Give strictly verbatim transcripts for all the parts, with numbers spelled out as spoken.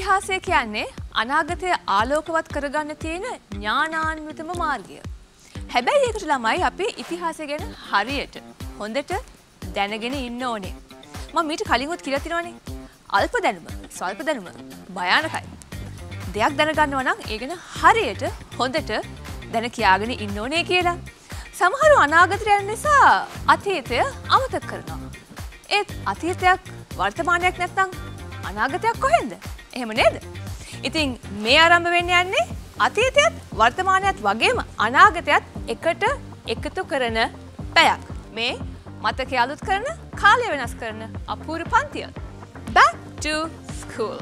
ඉතිහාසය කියන්නේ අනාගතය ආලෝකවත් කරගන්න තියෙන ඥානාන්විතම මාර්ගය. හැබැයි ඒකට ළමයි අපි ඉතිහාසය ගැන හරියට හොඳට දැනගෙන ඉන්න ඕනේ. මම මීට කලින්වත් කියලා තිනවනේ. අල්ප දැනුම, ස්වල්ප දැනුම භයානකයි. දෙයක් දැනගන්නවා නම් ඒ ගැන හරියට හොඳට දැන කියාගෙන ඉන්න ඕනේ කියලා. සමහරව අනාගතයට යන නිසා අතීතය අමතක කරනවා. ඒත් අතීතයක් වර්තමානයක් නැත්නම් අනාගතයක් කොහෙන්ද? එහෙම නේද? ඉතින් මේ ආරම්භ වෙන්න යන්නේ අතීතයත් වර්තමානයත් වගේම අනාගතයත් එකට එකතු කරන පැයක්. මේ මතකය අලුත් කරන, කාලය වෙනස් කරන අපූර්ව පන්තිය. Back to school.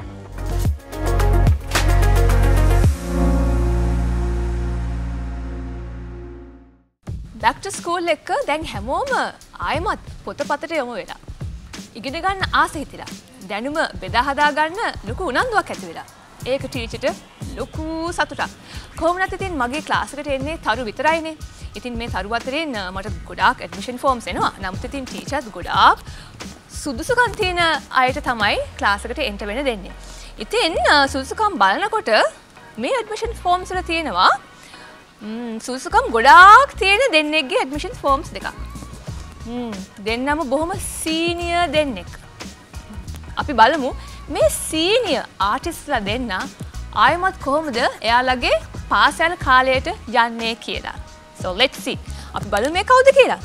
Back to school එක දැන් හැමෝම ආයමත් පොතපතට යොමු වෙලා. ඉගෙන ගන්න ආස හිතිලා. දැනුම බෙදා හදා ගන්න ලොකු උනන්දුවක් ඇති වෙලා. ඒක ටීචර්ට ලොකු සතුටක්. කොහොමද ඉතින් මගේ ක්ලාස් එකට එන්නේ තරු විතරයිනේ. ඉතින් මේ තරු අතරින් මට ගොඩාක් ඇඩ්මිෂන් ෆෝම්ස් එනවා. නමුත් ඉතින් ටීචර්ත් ගොඩාක් සුදුසුකම් තියෙන අයට තමයි ක්ලාස් එකට එන්න වෙන දෙන්නේ. ඉතින් සුදුසුකම් බලනකොට මේ ඇඩ්මිෂන් ෆෝම්ස් වල තියෙනවා සුදුසුකම් ගොඩාක් තියෙන දෙන්නෙක්ගේ ඇඩ්මිෂන් ෆෝම්ස් දෙකක්. හ්ම් දෙන්නම බොහොම සීනියර් දෙන්නෙක්. අපි බලමු මේ සීනියර් ආටිස්ට්ලා දෙන්න ආයමත් කොහොමද එයාලගේ පාස් යන කාලයට යන්නේ කියලා. So let's see. අපි බලමු මේ කවුද කියලා.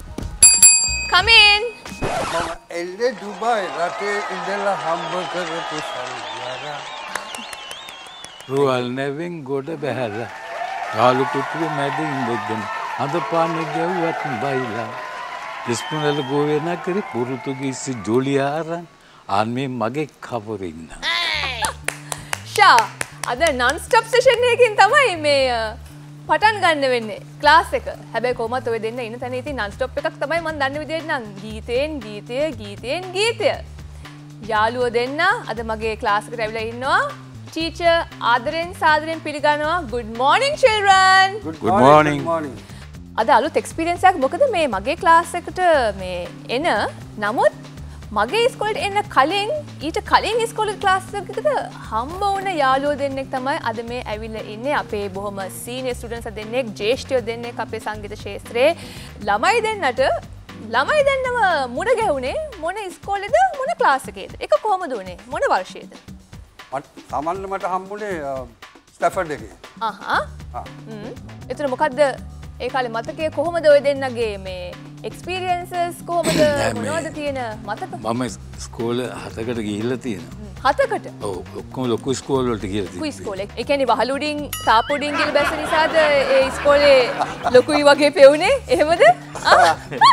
Come in. මම එල්ලේ දුබයි රටේ ඉඳලා හම්බ කරපු සල්ලියරා. රුවල් නැවෙන් ගොඩ බැහැලා. යාළු පුතුරු මැදින් ඉඳගෙන අද පාන්නේ ගැව්වත් බයිලා. ඉස්පුනල ගෝවේ නැකරි පුරුතුගීසි ජොලියාරන් ආන්මේ මගේ කවර ඉන්න. ෂා අද non stop session එකකින් තමයි මේ පටන් ගන්න වෙන්නේ ක්ලාස් එක. හැබැයි කොහොමද ඔය දෙන්න ඉන්න තැන ඉතින් non stop එකක් තමයි මම දන්න විදිහට නම් ගීතෙන් ගීතය ගීතෙන් ගීතය. යාළුවෝ දෙන්න අද මගේ ක්ලාස් එකට ඇවිල්ලා ඉන්නවා. ටීචර් ආදරෙන් සාදරෙන් පිළිගන්නවා. good morning children. good morning. good morning. අද අලුත් එක්ස්පීරියන්ස් එකක්. මොකද මේ මගේ ක්ලාස් එකට මේ එන නමුත් මගේ ඉස්කෝලේට එන්න කලින් ඊට කලින් ඉස්කෝලේ ක්ලාස් එකකට හම්බ වුණ යාළුවෝ දෙන්නෙක් තමයි අද මේ ඇවිල්ලා ඉන්නේ. අපේ බොහොම සීනියර් ස්ටුඩන්ට්ස් දෙන්නෙක්, ජ්‍යෙෂ්ඨයෝ දෙන්නෙක් අපේ සංගීත ක්ෂේත්‍රයේ. ළමයි දෙන්නට ළමයි දෙන්නම මුණ ගැහුනේ මොන ඉස්කෝලේද මොන ක්ලාස් එකේද? ඒක කොහමද උනේ? මොන වර්ෂයේද? මට සාමාන්‍ය මට හම්බුනේ ස්ටැෆර්ඩ් එකේ. අහහ. හ්ම්. එතන මොකද්ද ඒ කාලේ මතකයේ කොහොමද ඔය දෙන්නගේ මේ එක්ස්පීරියන්සස් කොහොමද මොනවද තියෙන මතක? මම ස්කෝලේ හතකට ගිහිල්ලා තියෙනවා. හතකට? ඔව් ඔක්කොම ලොකු ස්කෝල් වලට ගිහිල්ලා තියෙනවා. ලොකු ඉස්කෝලේ. ඒ කියන්නේ වහලු උඩින් තාප්පු උඩින් ගිහලා බැස්ස නිසාද ඒ ඉස්කෝලේ ලොකුයි වගේ පෙවුනේ? එහෙමද? ආ.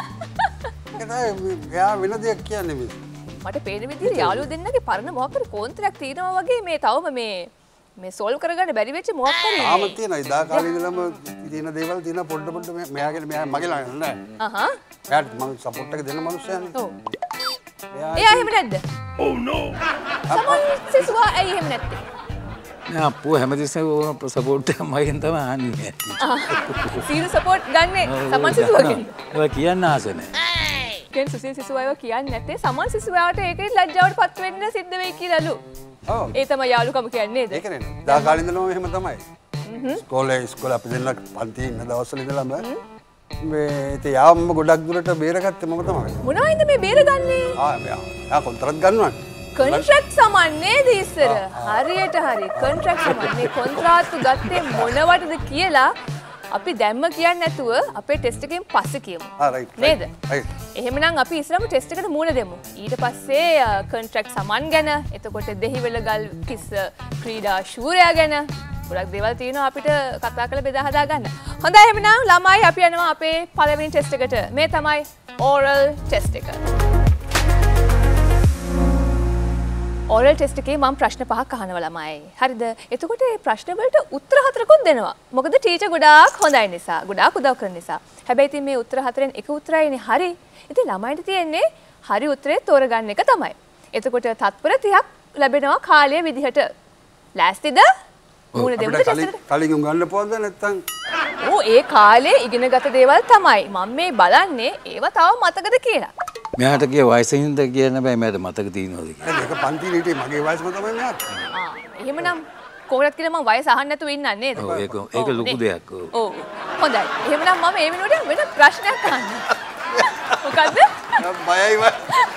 එයා වෙන දෙයක් කියන්නේ මේ. මට පේන විදිහට යාළුවෝ දෙන්නගේ පරණ මොකක් හරි කෝන්තරයක් තියෙනවා වගේ මේ තවම මේ මේ සෝල්ව් කරගන්න බැරි වෙච්ච මොකක් හරි ආම තියෙනවා. ඉදා කාලේ ඉඳලම තියෙන දේවල් තියෙනවා පොඩ පොඩ මෙයාගේ මෙයා මගේ ළඟ නෑ. අහහ. එයාට මම සපෝට් එක දෙන්න මනුස්සයනේ. ඔව්. එයා එහෙම නැද්ද? oh no. සමන් සිසුවා ඇයි එහෙම නැත්තේ? නෑ අප්පෝ හැමතිස්සෙම ඕන සපෝට් එක මගෙන් තමයි අහන්නේ. සීල සපෝට් ගන්නේ සමන් සිසුවගෙන්. ඔය කියන්න ආස නෑ. කෙන් සුසිල් සිසුවාව කියන්නේ නැත්තේ සමන් සිසුවාට ඒකේ ලැජ්ජාවට පත් වෙන්න සිද්ධ වෙයි කියලාලු. ඔව්. ඒ තමයි යාළුකම කියන්නේ නේද? ඒකනේ. දා කාලේ ඉඳලම එහෙම තමයි. ඉස්කෝලේ ඉස්කෝලේ අපි දෙන්න පන්ති ඉන්න දවස්වල ඉඳලම මේ ඉතින් යාම ගොඩක් දුරට බේරගත්තේ මම තමයි. මොනවයින්ද මේ බේරගන්නේ? ආ මෙයා යා කොන්ත්‍රාත් ගන්නවනේ. කොන්ට්‍රැක්ට් සමන්නේ දීස්සර. හරියට හරි. කොන්ට්‍රැක්ට් සමන්නේ කොන්ත්‍රාත්තු ගත්තේ මොනවටද කියලා අපි දැම්ම කියන්නේ නැතුව අපේ ටෙස්ට් එකෙන් පස්සේ කියමු. ආ රයිට්. නේද? රයිට්. එහෙමනම් අපි ඉස්සරහම ටෙස්ට් එකට මූණ දෙමු. ඊට පස්සේ කොන්ට්‍රැක්ට් සමන් ගැන, එතකොට දෙහිවල ගල් කිස් ක්‍රීඩා ශූරයා ගැන ගොඩක් දේවල් තියෙනවා අපිට කතා කරලා බෙදා හදා ගන්න. හොඳයි එහෙනම් ළමයි අපි යනවා අපේ පළවෙනි ටෙස්ට් එකට. මේ තමයි ඕරල් ටෙස්ට් එක. ඕරල් ටෙස්ට් එකේ මම ප්‍රශ්න පහක් අහනවා ළමයි. හරිද? එතකොට මේ ප්‍රශ්න වලට උත්තර හතරකුත් දෙනවා. මොකද ටීචර් ගොඩාක් හොඳයි නිසා, ගොඩාක් උදව් කරන නිසා. හැබැයි ඉතින් මේ උත්තර හතරෙන් එක උත්තරයිනේ හරි. ඉතින් ළමයින්ට තියෙන්නේ හරි උත්තරේ තෝරගන්න එක තමයි. එතකොට තත්පර තිහක් ලැබෙනවා කාලය විදිහට. ලෑස්තිද? මූණ දෙමු ටෙස්ට් එකට. කලින් උගන්න පොවද නැත්තම්? ඕ ඒ කාලේ ඉගෙනගත දේවල් තමයි. මම මේ බලන්නේ ඒවා තව මතකද කියලා. මෙයාට කිය වයසින්ද කියන්න බෑ මට මතක තියෙනවද කියලා. ඒක පන්තියේ හිටියේ මගේ වයසම තමයි මෙයාට. ආ එහෙමනම් කොහොමද කියලා මම වයස අහන්න නැතුව ඉන්නන්නේ නේද? ඔව් ඒක ඒක ලොකු දෙයක්. ඔව්. හොඳයි. එහෙමනම් මම මේ වෙනුවට වෙන ප්‍රශ්නයක් අහන්න. මොකද්ද? බයයි වා.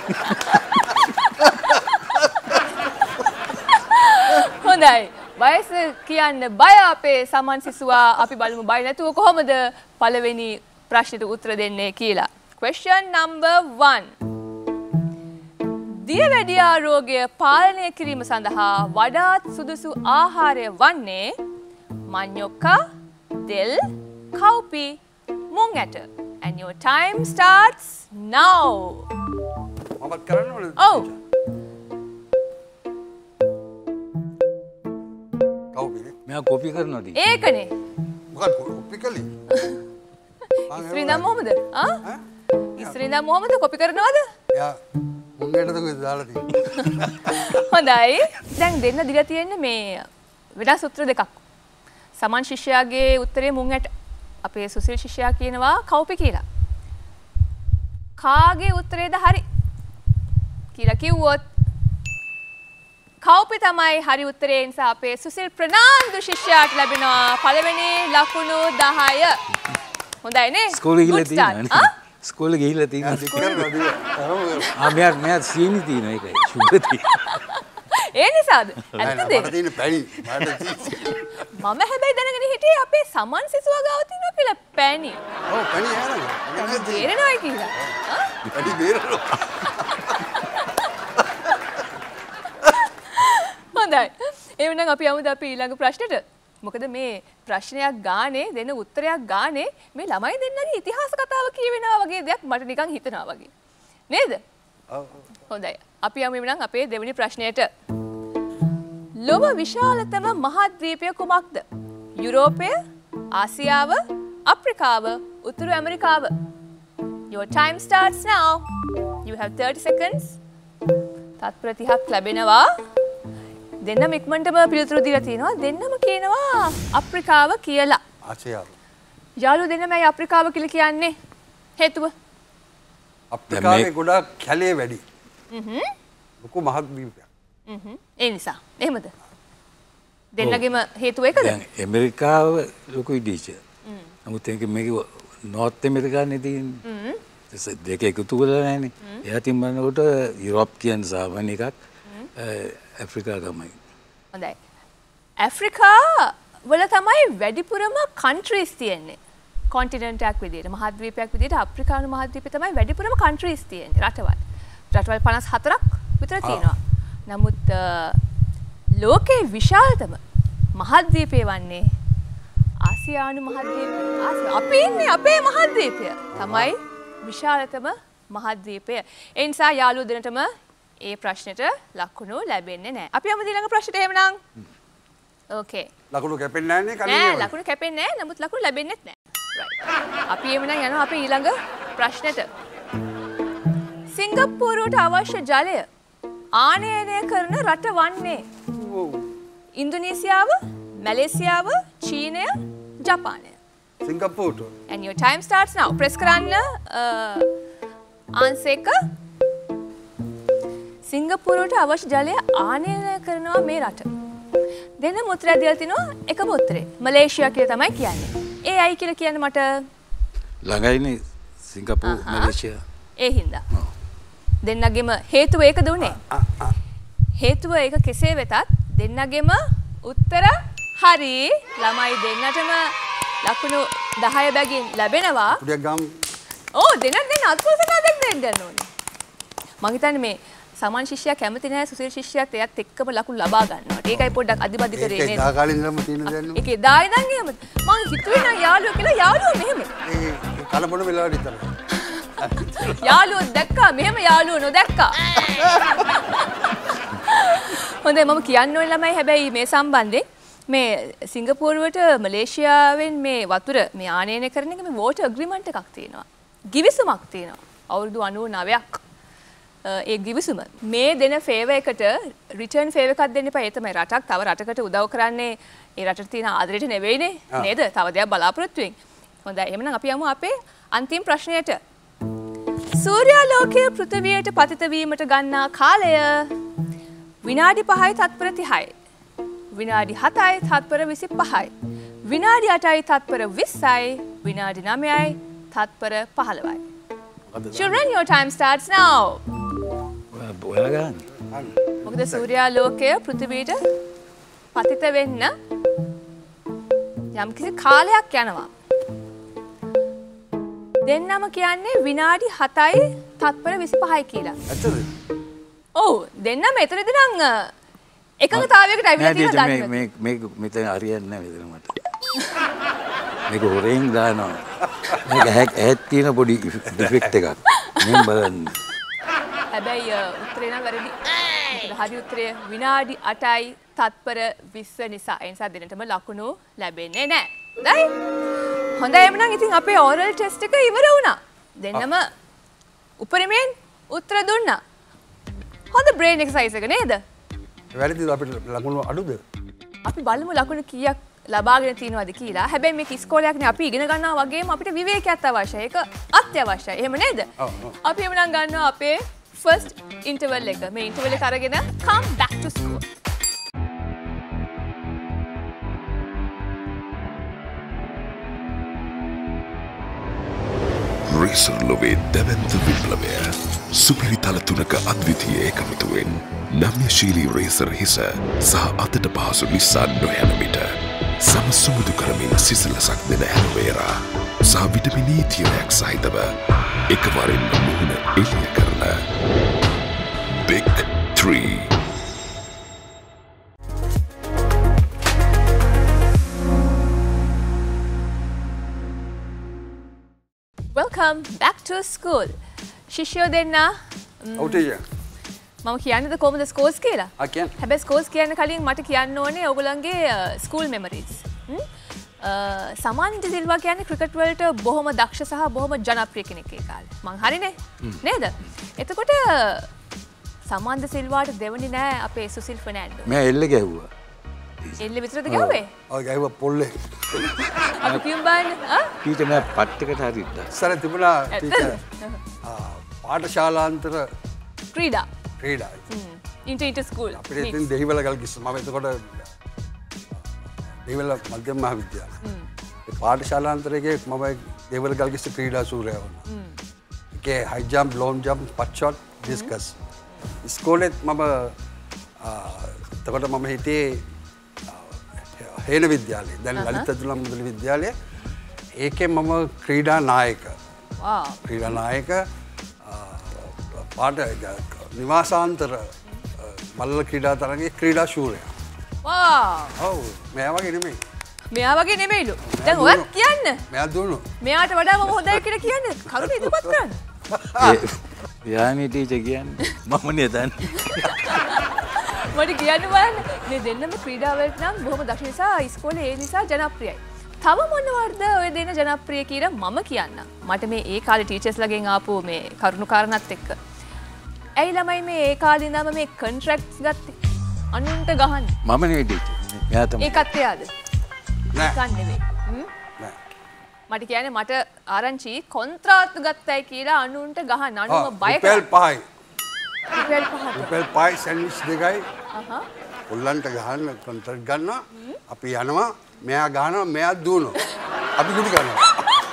හොඳයි. වයස කියන්න බය අපේ සමන් සිසුවා. අපි බලමු බය නැතුව කොහොමද පළවෙනි ප්‍රශ්නෙට උත්තර දෙන්නේ කියලා. Question number one. දියවැඩියා රෝගය පාලනය කිරීම සඳහා වඩාත් සුදුසු ආහාරය වන්නේ මඤ්ඤොක්කා, දෙල්, කව්පි, මුං ඇට. And your time starts now. මමත් කරන්න ඕනද? ඔව්. කවුද? මෙයා කොපි කරනවාද? ඒකනේ. මොකක්ද කොපි කළේ? ඉස්ත්‍රීදා මොහොමද? ආ? ඉස්ත්‍රීදා මොහොමද කොපි කරනවද? එයා මුංගේටද කොහෙද දාලා තියෙන්නේ? හොඳයි. දැන් දෙන්න දීලා තියෙන්නේ මේ වෙනස් උත්තර දෙකක්. සමන් ශිෂ්‍යයාගේ උත්තරේ මුං ඇට. අපේ සුසිල් ශිෂ්‍යයා කියනවා කව්පි කියලා. කාගේ උත්තරේද හරි? කියලා කිව්වොත් කව්පි තමයි හරි උත්තරේ. නිසා අපේ සුසිල් ප්‍රනාන්දු ශිෂ්‍යයාට ලැබෙනවා පළවෙනි ලකුණු දහය. හොඳයි නේ? ස්කෝලේ ගිහලා තියෙනවා. ස්කෝලේ ගිහිල්ලා තියෙනවා. ආ මෙයා මෙයා සීනි තියෙනවා ඒකයි. සුගර් තියෙනවා. ඒ නිසාද? ඇත්තද? මට තියෙන පැණි. මම හැබැයි දැනගෙන හිටියේ අපේ සමන් සිසුවා ගාව තියෙනවා කියලා පැණි. ඔව් පැණි යනවා. බේරෙනවා කියලා. ආ? පැණි බේරනවා. හොඳයි. එහෙනම් අපි යමුද අපි ඊළඟ ප්‍රශ්නෙට? මොකද මේ ප්‍රශ්නයක් ගානේ දෙන උත්තරයක් ගානේ මේ ළමයි දෙන්නගේ ඉතිහාස කතාව කියවෙනවා වගේ දෙයක් මට නිකන් හිතෙනවා වගේ. නේද? ඔව්. හොඳයි. අපි යමු එමුනම් අපේ දෙවෙනි ප්‍රශ්නයට. ලොව විශාලතම මහද්වීපය කුමක්ද? යුරෝපය, ආසියාව, අප්‍රිකාව, උතුරු ඇමරිකාව. Your time starts now. You have thirty seconds. තත්පර තිහක් ලැබෙනවා. දෙන්නම ඉක්මනටම පිළිතුරු දීලා තිනවා. දෙන්නම කියනවා අප්‍රිකාව කියලා. ආසියාව. යාළුවෝ දෙන්නම ඇයි අප්‍රිකාව කියලා කියන්නේ? හේතුව? අප්‍රිකාවේ ගොඩාක් කැලේ වැඩි. හ්ම්. ලොකු මහද්වීපයක්. හ්ම්. ඒ නිසා. එහෙමද? දෙන්නගෙම හේතුව එකද? දැන් ඇමරිකාව ලොකුයි ඩීචර්. නමුත් ඒක මේක නෝර්ත් ඇමරිකානේ තියෙන්නේ. හ්ම්. ඒක දෙක එකතු කරලා නැහැනේ. එයා තිබ්බනකොට යුරෝප් කියන සාමාන්‍ය එකක් ඇෆ්‍රිකා තමයි. හොඳයි. ඇෆ්‍රිකා වල තමයි වැඩිපුරම කන්ට්‍රීස් තියෙන්නේ. කොන්ටිනන්ට් එකක් විදියට, මහද්වීපයක් විදියට අප්‍රිකානු මහද්වීපය තමයි වැඩිපුරම කන්ට්‍රීස් තියෙන්නේ රටවල්. රටවල් පනස් හතරක් විතර තියෙනවා. නමුත් ලෝකේ විශාලතම මහද්වීපය වන්නේ ආසියානු මහද්වීපය. අපි ඉන්නේ අපේ මහද්වීපය තමයි විශාලතම මහද්වීපය. ඒ නිසා යාළුවෝ දෙනටම ඒ ප්‍රශ්නෙට ලකුණු ලැබෙන්නේ නැහැ. අපි යමු ඊළඟ ප්‍රශ්නෙට එහෙමනම්. ඕකේ. ලකුණු කැපෙන්නේ නැහැ නේ කලින්. නෑ ලකුණු කැපෙන්නේ නැහැ. නමුත් ලකුණු ලැබෙන්නේත් නැහැ. right. අපි එහෙමනම් යනවා අපි ඊළඟ ප්‍රශ්නෙට. සිංගප්පූරුවට අවශ්‍ය ජලය ආනයනය කරන රට වන්නේ ඉන්දුනීසියාව, මැලේසියාව, චීනය, ජපානය. සිංගප්පූරුවට. And your time starts now. press කරන්න ආන්සර් එක. සිංගප්පූරුවට අවශ්‍ය ජලය ආනයනය කරනවා මේ රට. දෙන්න උත්තරය දීලා තිනවා එකම උත්තරේ. මලේසියා කියලා තමයි කියන්නේ. ඒ අය කියලා කියන්නේ මට ළඟයිනේ සිංගප්පූර් මැලේසියා. ඒ හින්දා. දෙන්නගෙම හේතුව ඒකද උනේ? හේතුව ඒක කෙසේ වෙතත් දෙන්නගෙම උත්තර හරි. ළමයි දෙන්නටම ලකුණු දහය බැගින් ලැබෙනවා. කුඩියක් ගාමු. ඕ දෙන්නත් දෙන්න අත්පොත සාදයක් දෙන්න ඕනේ. මං හිතන්නේ මේ සමන් ශිෂ්‍යයා කැමති නැහැ සුසිල් ශිෂ්‍යයාත් එයත් එක්කම ලකුණු ලබා ගන්නවා. ඒකයි පොඩ්ඩක් අදිබදි කරේ නේද? ඒක දා කාලේ ඉඳන්ම තියෙන දෙයක් නේ. ඒක එදා ඉඳන් එහෙමද? මං හිතුවේ නම් යාළුවෝ කියලා යාළුවෝ මෙහෙම. ඒ කලබොන වෙලාවට විතරයි. යාළුවෝ දැක්කා මෙහෙම යාළුවෝ නොදැක්කා. හොඳයි මම කියන්න ඕනේ ළමයි හැබැයි මේ සම්බන්ධයෙන් මේ සිංගප්පූරුවට මලේසියාවෙන් මේ වතුර මේ ආනයනය කරන එක මේ වෝටර් ඇග්‍රීමන්ට් එකක් තියෙනවා. ගිවිසුමක් තියෙනවා. අවුරුදු අනූ නවයක්. ඒ ගිවිසුම මේ දෙන ෆේවර් එකට රිටර්න් ෆේවර් එකක් දෙන්න එපා. ඒ තමයි රටක් තව රටකට උදව් කරන්නේ ඒ රටට තියෙන ආදරයට නෙවෙයිනේ නේද? තව දෙයක් බලාපොරොත්තු වෙන්න. හොඳයි එහෙනම් අපි යමු අපේ අන්තිම ප්‍රශ්නයට. සූර්යාලෝකය පෘථිවියට පතිත වීමට ගන්නා කාලය විනාඩි පහයි තත්පර තිහයි. විනාඩි හතයි තත්පර විසිපහයි. විනාඩි අටයි තත්පර විස්සයි. විනාඩි නවයයි තත්පර පහළොවයි. Children, your time starts now. ඔයා ගන්න. මොකද සූර්යාලෝකය පෘථිවියට පතිත වෙන්න යම්කිසි කාලයක් යනවා. දෙන්නම කියන්නේ විනාඩි හතයි තත්පර විසිපහයි කියලා. ඇත්තද? ඔව් දෙන්නම එතනදී නම් එකඟතාවයකට ඇවිල්ලා තියෙනවා මේ මේ මේක මෙතන හරියන්නේ නැහැ මෙතන මට. මේක හොරෙන් දානවා. මේක ඇහත් තියෙන පොඩි ඩිෆෙක්ට් එකක්. මම බලන්න. හැබැයි උත්තරේ නම් වැරදි. මොකද හරි උත්තරය විනාඩි අටයි තත්පර විස්ස නිසා. ඒ නිසා දෙන්නටම ලකුණු ලැබෙන්නේ නැහැ. හොඳයි? හොඳයි එමුනම් ඉතින් අපේ ඕරල් ටෙස්ට් එක ඉවර වුණා. දෙන්නම උපරිමයෙන් උත්තර දුන්නා. හොඳ බ්‍රේන් එක්සර්සයිස් එක නේද? වැරදිද අපිට ලකුණු අඩුද? අපි බලමු ලකුණු කීයක් ලබාගෙන තියෙනවද කියලා. හැබැයි මේක ඉස්කෝලයක්නේ අපි ඉගෙන ගන්නවා වගේම අපිට විවේකයක් අවශ්‍යයි. ඒක අත්‍යවශ්‍යයි. එහෙම නේද? ඔව් ඔව්. අපි එමුනම් ගන්නවා අපේ ෆස්ට් ඉන්ටර්වල් එක. මේ ඉන්ටර්වල් එක අරගෙන come back to school. රේසර් ලොවේ දැවැන්ත විප්ලවය සුපිරි තල තුනක අද්විතීය එකමුතුවෙන් නම්‍යශීලී රේසර් හිස සහ අතට පහසු නිසා නොයන විට සම සුමුදු කරමින් සිසිලසක් දෙන ඇලෝවේරා සහ විටමින් E තියනයක් සහිතව එකවරින් මුහුණ එළිය කරන big three. Welcome back to school. ශිෂ්‍යයෝ දෙන්න ඔව් ටීචර්. මම කියන්නේද කොහොමද ස්කෝර්ස් කියලා? ආ කියන්න. හැබැයි ස්කෝර්ස් කියන්න කලින් මට කියන්න ඕනේ ඔයගොල්ලන්ගේ ස්කූල් මෙමරීස්. සමාන්විත සිල්වා කියන්නේ ක්‍රිකට් වලට බොහොම දක්ෂ සහ බොහොම ජනප්‍රිය කෙනෙක් ඒ කාලේ. මං හරිනේ? නේද? එතකොට සමාන්විත සිල්වාට දෙවනි නෑ අපේ සුසිල් ෆර්නෑන්ඩෝ. මම එල්ල ගැහුවා. එල්ල විතරද ගැහුවේ? ඔය ගෑව පොල්ලේ. අපි කියමු බලන්න. ආ? ඊට මම පට්ටකට හරියට. ඉස්සර තිබුණා ටීචර්. ආ පාඨශාලාන්තර ක්‍රීඩා. ක්‍රීඩා. Inter inter school. අපිට ඉතින් දෙහිවල ගල් කිස්ස මම එතකොට දෙහිවල මධ්‍යම මහ විද්‍යාලය. ඒ පාඨශාලාන්තරයේ මම දෙහිවල ගල් කිස්ස ක්‍රීඩා සූරයා වුණා. ඒකේ high jump, long jump, put shot, discus. ඉස්කෝලේත් මම එතකොට මම හිටියේ හේන විද්‍යාලයේ. දැන් ලලිත අතුලම් මුදලි විද්‍යාලයේ. ඒකේ මම ක්‍රීඩා නායක. වා. ක්‍රීඩා නායක පාට නිවාසාන්තර මල්ල ක්‍රීඩා තරගයේ ක්‍රීඩා ශූරයා. වා. ඔව් මෙයා වගේ නෙමෙයි. මෙයා වගේ නෙමෙයිලු. දැන් ඔයත් කියන්න. මෙයා දුන්නු. මෙයාට වඩා මම හොඳයි කියලා කියන්නේ. කරුණ ඉදපත් කරන්න. යානි ටීචර් කියන්නේ මමනේ දන්නේ. මට කියන්න බලන්න. මේ දෙන්නම ක්‍රීඩා වලට නම් බොහොම දක්ෂ නිසා ඉස්කෝලේ ඒ නිසා ජනප්‍රියයි. තව මොනවද ඔය දෙන්න ජනප්‍රිය කියලා මම කියන්නම්. මට මේ ඒ කාලේ ටීචර්ස්ලාගෙන් ආපු මේ කරුණු කාරණාත් එක්ක. ඇයි ළමයි මේ ඒ කාලේ ඉඳන්ම මේ කොන්ට්‍රැක්ට්ස් ගත්තේ? අනුන්ට ගහන්න. මම නෙවෙයි ටීචර්. මෙයා තමයි. ඒකත් එයාද? නෑ. ඒකත් නෙවෙයි. හ්ම්? නෑ. මට කියන්නේ මට ආරංචි කොන්ත්‍රාත්තු ගත්තයි කියලා අනුන්ට ගහන්න. අනුම බය රුපියල් පහයි. රුපියල් පහක්. රුපියල් පහයි සෑන්ඩ්විච් දෙකයි. අහහ. උල්ලන්ට ගහන්න කොන්ට්‍රැක්ට් ගන්නවා. අපි යනවා. මෙයා ගහනවා මෙයා දුවනවා. අපි කුටි ගන්නවා.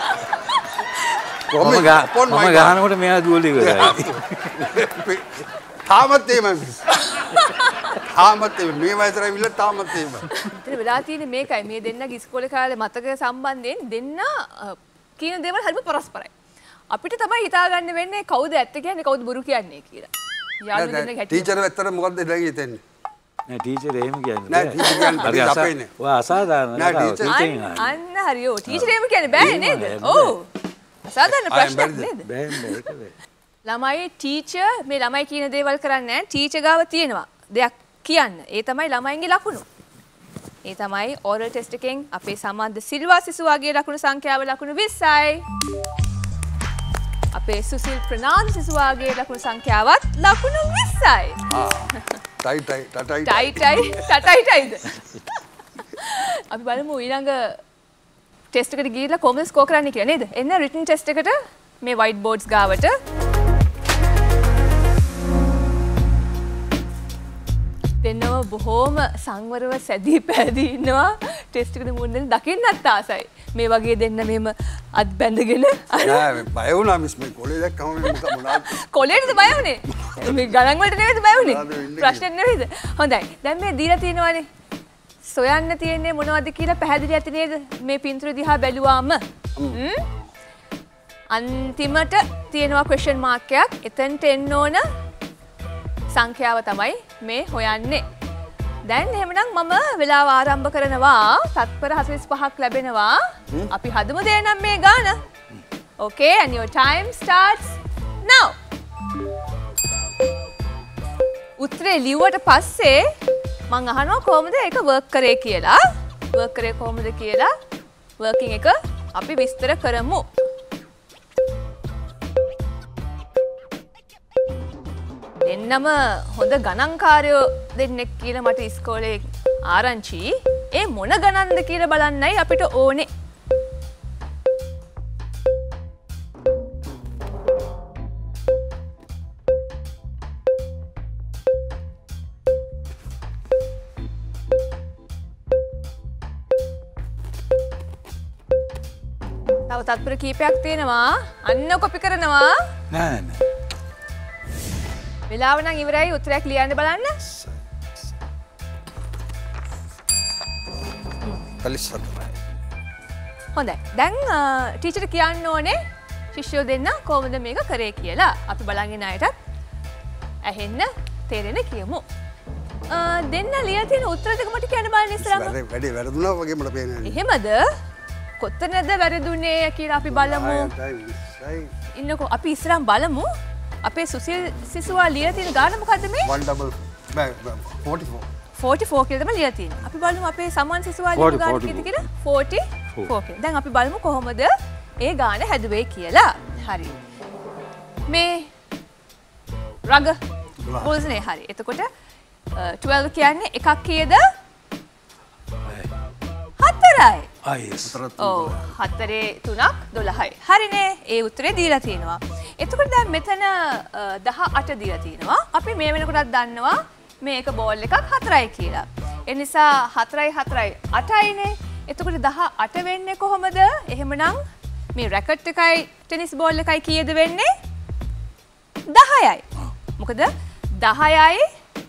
මම ගා මම ගහනකොට මෙයා දුවලි ඉවරයි. තාමත් එහෙමයි. තාමත් එහෙම මේ වයසට ඇවිල්ලා තාමත් එහෙමයි. ඉතින් වෙලා තියෙන්නේ මේකයි මේ දෙන්නගේ ඉස්කෝලේ කාලේ මතක සම්බන්ධයෙන් දෙන්න කියන දේවල් හරිම පරස්පරයි. අපිට තමයි හිතාගන්න වෙන්නේ කවුද ඇත්ත කියන්නේ කවුද බොරු කියන්නේ කියලා. යාළුවෝ දෙන්නගේ හැටි. ටීචර් ඇත්තට මොකද්ද දැන් හිතෙන්නේ? නෑ ටීචර් එහෙම කියන්නේ නෑ ටීචර් කියන්නේ හරි අපේ නේ. ඔය අසාධාරණ නෑ, ටීචර්- ටීචර් අන්න හරි ඔව් ටීචර් එහෙම කියන්නේ බෑ නේද? ඔව්. අසාධාරණ ප්‍රශ්නයක් බැරිද? නේද? බෑ බෑ ඒක බෑ. ළමයි ටීචර් මේ ළමයි කියන දේවල් කරන්නේ නැහැ. ටීචර් ගාව තියෙනවා දෙයක් කියන්න. ඒ තමයි ළමයින්ගේ ලකුණු. ඒ තමයි ඕරල් ටෙස්ට් එකෙන් අපේ සමන්ද සිල්වා සිසුවාගේ ලකුණු සංඛ්‍යාව ලකුණු විස්සයි. අපේ සුසිල් ප්‍රනාන්දු සිසුවාගේ ලකුණු සංඛ්‍යාවත් ලකුණු විස්සයි. ආ. ටයි ටයි ටටයි ටයි ටයි ටටයි ටයිද? අපි බලමු ඊළඟ ටෙස්ට් එකට ගිහිල්ලා කොහොමද ස්කෝර් කරන්න කියලා නේද? එන්න රිටන් ටෙස්ට් එකට මේ වයිට් බෝඩ්ස් ගාවට දෙන්නම බොහෝම සංවරව සැදී පැදී ඉන්නවා ටෙස්ට් එකට මුහුණ දෙන්න දකින්නත් ආසයි. මේ වගේ දෙන්න මෙහෙම අත් බැඳගෙන නෑ බය වුණා මිස් මේ කොලේ දැක්කම මේ මොනවද කොලේටද බය වුනේ? මේ ගණන් වලට නෙවෙයිද බය වුනේ? ප්‍රශ්නේ නෙවෙයිද? හොඳයි. දැන් මේ දීලා තියෙනවානේ. සොයන්න තියෙන්නේ මොනවද කියලා පැහැදිලි ඇති නේද? මේ පින්තූර දිහා බැලුවාම. අන්තිමට තියෙනවා ක්වෙස්චන් මාක් එකක්. එතනට එන්න ඕන සංඛ්‍යාව තමයි මේ හොයන්නේ. දැන් එහෙමනම් මම වෙලාව ආරම්භ කරනවා. තත්පර හතළිස් පහක් ලැබෙනවා. අපි හදමු දෙන්නම් මේ ගාන. Okay, and your time starts now. උත්තරේ ලිව්වට පස්සේ මම අහනවා කොහොමද ඒක වර්ක් කරේ කියලා. වර්ක් කරේ කොහොමද කියලා වර්කින් එක අපි විස්තර කරමු. දෙන්නම හොඳ ගණන්කාරයෝ දෙන්නෙක් කියලා මට ඉස්කෝලේ ආරංචි. ඒ මොන ගණන්ද කියලා බලන්නයි අපිට ඕනේ. තව තත්පර කීපයක් තියෙනවා. අන්න කොපි කරනවා. නෑ නෑ. වෙලාව නම් ඉවරයි. උත්තරයක් ලියන්න බලන්න. හොඳයි. දැන් ටීචර් කියන්න ඕනේ ශිෂ්‍යයෝ දෙන්න කොහොමද මේක කරේ කියලා. අපි බලන් ඉන්න අයටත් ඇහෙන්න තේරෙන්න කියමු. දෙන්න ලියලා තියෙන උත්තර දෙක මට කියන්න බලන්න ඉස්සරහම. වැඩි වැරදුනා වගේ මට පේනවා. එහෙමද? කොතනද වැරදුනේ කියලා අපි බලමු. ඉන්නකෝ අපි ඉස්සරහම බලමු. අපේ සුසිල් සිසුවා ලියලා තියෙන ගාන මොකද්ද මේ? one double forty-four. forty-four කියලා තමයි ලියලා තියෙන්නේ. අපි බලමු අපේ සමන් සිසුවා ලියපු ගාන කීයද කියලා? forty-four කියලා. දැන් අපි බලමු කොහොමද ඒ ගාන හැදුවේ කියලා. හරි. මේ රග පොල්ස්නේ හරි. එතකොට twelve කියන්නේ එකක් කීයද? හතරයි. ආයෙස්. ඔව් හතරේ තුනක් දොළහයි. හරිනේ. ඒ උත්තරේ දීලා තියෙනවා. එතකොට දැන් මෙතන දහඅට දීලා තියෙනවා. අපි මේ වෙනකොටත් දන්නවා මේක බෝල් එකක් හතරයි කියලා. ඒ නිසා හතරයි හතරයි අටයිනේ. එතකොට දහඅට වෙන්නේ කොහොමද? එහෙමනම් මේ රැකට් එකයි ටෙනිස් බෝල් එකයි කීයද වෙන්නේ? දහයයි. මොකද දහයයි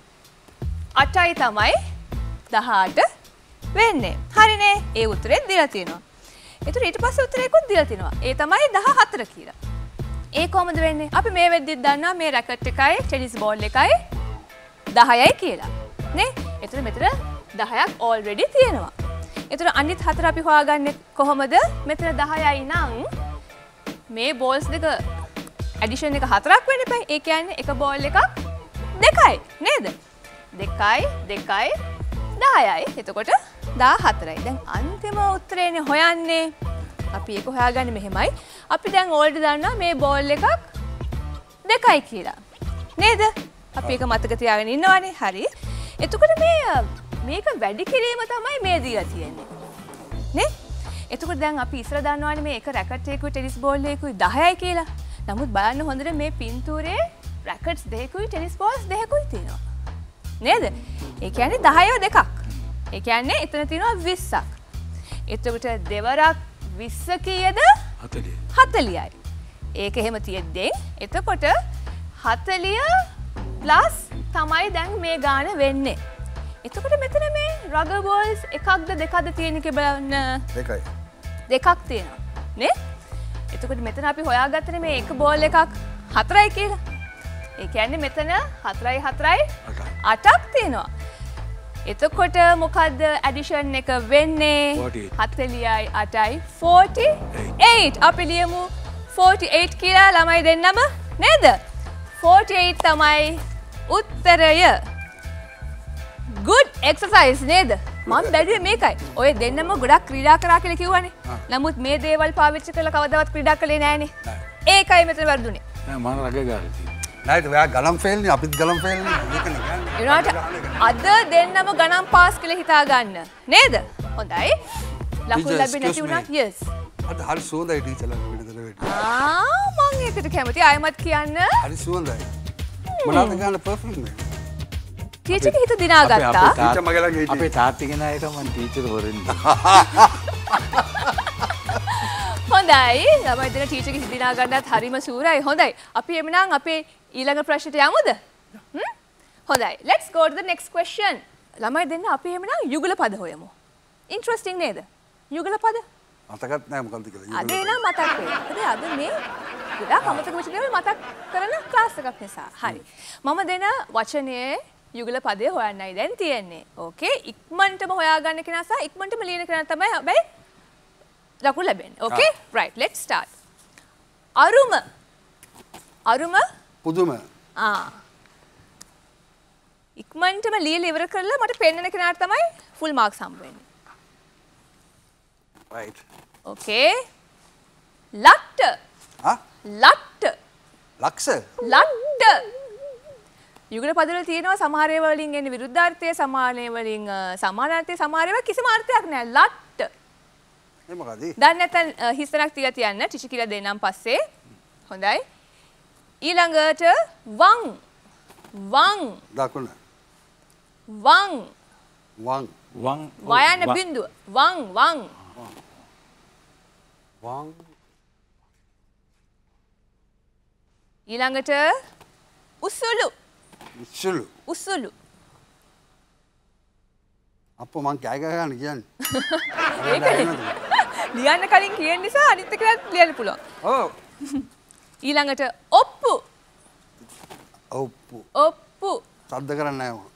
අටයි තමයි දහඅට වෙන්නේ. හරිනේ. ඒ උත්තරේ දීලා තියෙනවා. ඒතර ඊට පස්සේ උත්තරයකුත් දීලා තියෙනවා. ඒ තමයි දහහතර කියලා. ඒ කොහොමද වෙන්නේ? අපි මේ වෙද්දිත් දන්නවා මේ රැකට් එකයි ටෙනිස් බෝල් එකයි දහයයි කියලා. නේ? ඒතර මෙතන දහයක් already තියෙනවා. ඒතර අනිත් හතර අපි හොයාගන්නේ කොහොමද? මෙතන දහයයි නම් මේ බෝල්ස් දෙක ඇඩිෂන් එක හතරක් වෙන්න එපා. ඒ කියන්නේ එක බෝල් එකක් දෙකයි. නේද? දෙකයි දෙකයි දහයයි. එතකොට දහහතරයි. දැන් අන්තිම උත්තරේනේ හොයන්නේ. අපි ඒක හොයාගන්නේ මෙහෙමයි. අපි දැන් ඕල්රෙඩි දන්නවා මේ බෝල් එකක් දෙකයි කියලා. නේද? අපි ඒක මතක තියාගෙන ඉන්නවානේ. හරි. එතකොට මේ මේක වැඩි කිරීම තමයි මේ දීලා තියෙන්නේ. නේ? එතකොට දැන් අපි ඉස්සර දන්නවානේ මේ එක රැකට් එකකුයි ටෙනිස් බෝල් එකකුයි දහයයි කියලා. නමුත් බලන්න හොඳට මේ පින්තූරේ රැකට්ස් දෙකකුයි ටෙනිස් බෝල්ස් දෙකකුයි තියෙනවා. නේද? ඒ කියන්නේ දහයව දෙකක්. ඒ කියන්නේ එතන තියෙනවා විස්සක්. එතකොට දෙවරක් විස්ස කීයද? හතළිය. හතළියයි. ඒක එහෙම තියෙද්දී එතකොට හතළිය ප්ලස් තමයි දැන් මේ ගාන වෙන්නේ. එතකොට මෙතන මේ රගර් බෝල්ස් එකක්ද දෙකක්ද තියෙන කියලා බලන්න. දෙකයි. දෙකක් තියෙනවා. නේ? එතකොට මෙතන අපි හොයාගත්තනේ මේ එක බෝල් එකක් හතරයි කියලා. ඒ කියන්නේ මෙතන හතරයි හතරයි අටක් තියෙනවා. එතකොට මොකද්ද ඇඩිෂන් එක වෙන්නේ? හතළියයි අටයි forty-eight. අපි ලියමු forty-eight කියලා ළමයි දෙන්නම නේද? forty-eight තමයි උත්තරය. good exercise නේද? මම බැලුවේ මේකයි. ඔය දෙන්නම ගොඩක් ක්‍රීඩා කරා කියලා කිව්වනේ. නමුත් මේ දේවල් පාවිච්චි කරලා කවදාවත් ක්‍රීඩා කළේ නෑනේ. ඒකයි මෙතන වැරදුනේ. නෑ මම රග ගාලා තියෙනවා. නෑ ඔයා ගලම් ෆේල්නේ අපිත් ගලම් ෆේල්නේ. මේකනේ කියන්නේ. ඒනාට අද දෙන්නම ගණන් පාස් කියලා හිතා ගන්න. නේද? හොඳයි. ලකුණු ලැබෙන්නේ නැති වුණත් yes. අද හරි සුවඳයි ටීචර්ලා විතර වෙන්නේ. ආ මම ඒකට කැමති. ආයෙමත් කියන්න. හරි සුවඳයි. මොනවද ගන්න පර්ෆියුම් එක? ටීචර්ගේ හිත දිනාගත්තා. ටීචර් මගේ ළඟ හිටියේ. අපේ තාත්තා කෙනා එක මම ටීචර් වරින්ද. හොඳයි. ළමයි දෙන ටීචර්ගේ හිත දිනා ගන්නත් හරිම සූරයි. හොඳයි. අපි එමුනම් අපේ ඊළඟ ප්‍රශ්නෙට යමුද? හ්ම්? හොඳයි. Let's go to the next question. ළමයි දෙන්න අපි එමුනම් යුගල පද හොයමු. Interesting නේද? යුගල පද? මතකත් නෑ මොකද්ද කියලා. අද එනම් මතක් වෙයි. මොකද අද මේ ගොඩාක් අමතක වෙච්ච දේවල් මතක් කරන ක්ලාස් එකක් නිසා. හරි. මම දෙන වචනයේ යුගල පදය හොයන්නයි දැන් තියෙන්නේ. ඕකේ. ඉක්මනටම හොයාගන්න කෙනා සහ ඉක්මනටම ලියන කෙනා තමයි හැබැයි ලකුණු ලැබෙන්නේ. ඕකේ? right. Let's start. අරුම. අරුම පුදුම. ආ. ඉක්මනටම ලියලා ඉවර කරලා මට පෙන්නන කෙනාට තමයි full marks හම්බ වෙන්නේ. right. ඕකේ. ලට්ට. ආ? ලට්ට. ලක්ෂ. ලට්ට. යුගල පදවල තියෙනවා සමහර ඒවා වලින් එන්නේ විරුද්ධාර්ථය, සමාන ඒවා වලින් සමානාර්ථය, සමහර ඒවා කිසිම අර්ථයක් නැහැ. ලට්ට. ඒ මොකද? දැන් නැත්නම් හිස්තනක් තියලා තියන්න ටිචි කියලා දෙන්නම් පස්සේ. හොඳයි. ඊළඟට වං. වං. දකුණ. වං. වං. වං වයන බිඳුව. වං වං. වං. ඊළඟට උසුලු. උසුලු. උසුලු. අප්පෝ මං කෑ ගහන්න කියන්නේ. ලියන්න කලින් කියන නිසා අනිත් එකත් ලියන්න පුළුවන්. ඔව්. ඊළඟට ඔප්පු. ඔප්පු. ඔප්පු. සද්ද කරන්නේ නැහැ මම.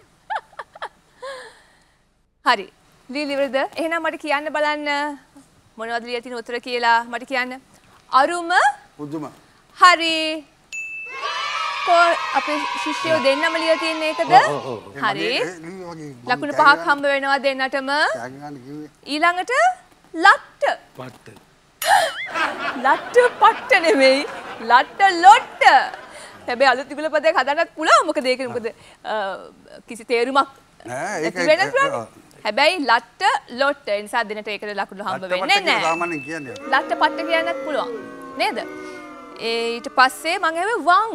හරි. ලියලිවරද? එහෙනම් මට කියන්න බලන්න මොනවද ලියලා තියෙන උත්තර කියලා මට කියන්න. අරුම. පුදුම. හරි. කො අපේ ශිෂ්‍යයෝ දෙන්නම ලියලා තියෙන එකද? හරි. ලකුණු පහක් හම්බ වෙනවා දෙන්නටම. ඊළඟට ලට්ට. පට්ට. ලට්ට පට්ට නෙමෙයි. ලට්ට ලොට්ට. හැබැයි අලුත් තිබුණ පදයක් හදන්නත් පුළුවන්. මොකද ඒක මොකද කිසි තේරුමක් නෑ ඒක හැබැයි ලට්ට ලොට්ට ඒ නිසා දෙන්නට ඒකට ලකුණු හම්බ වෙන්නේ නැහැ. සාමාන්‍යයෙන් කියන්නේ. ලට්ට පට්ට කියන්නත් පුළුවන්. නේද? ඒ ඊට පස්සේ මම හැවේ වං.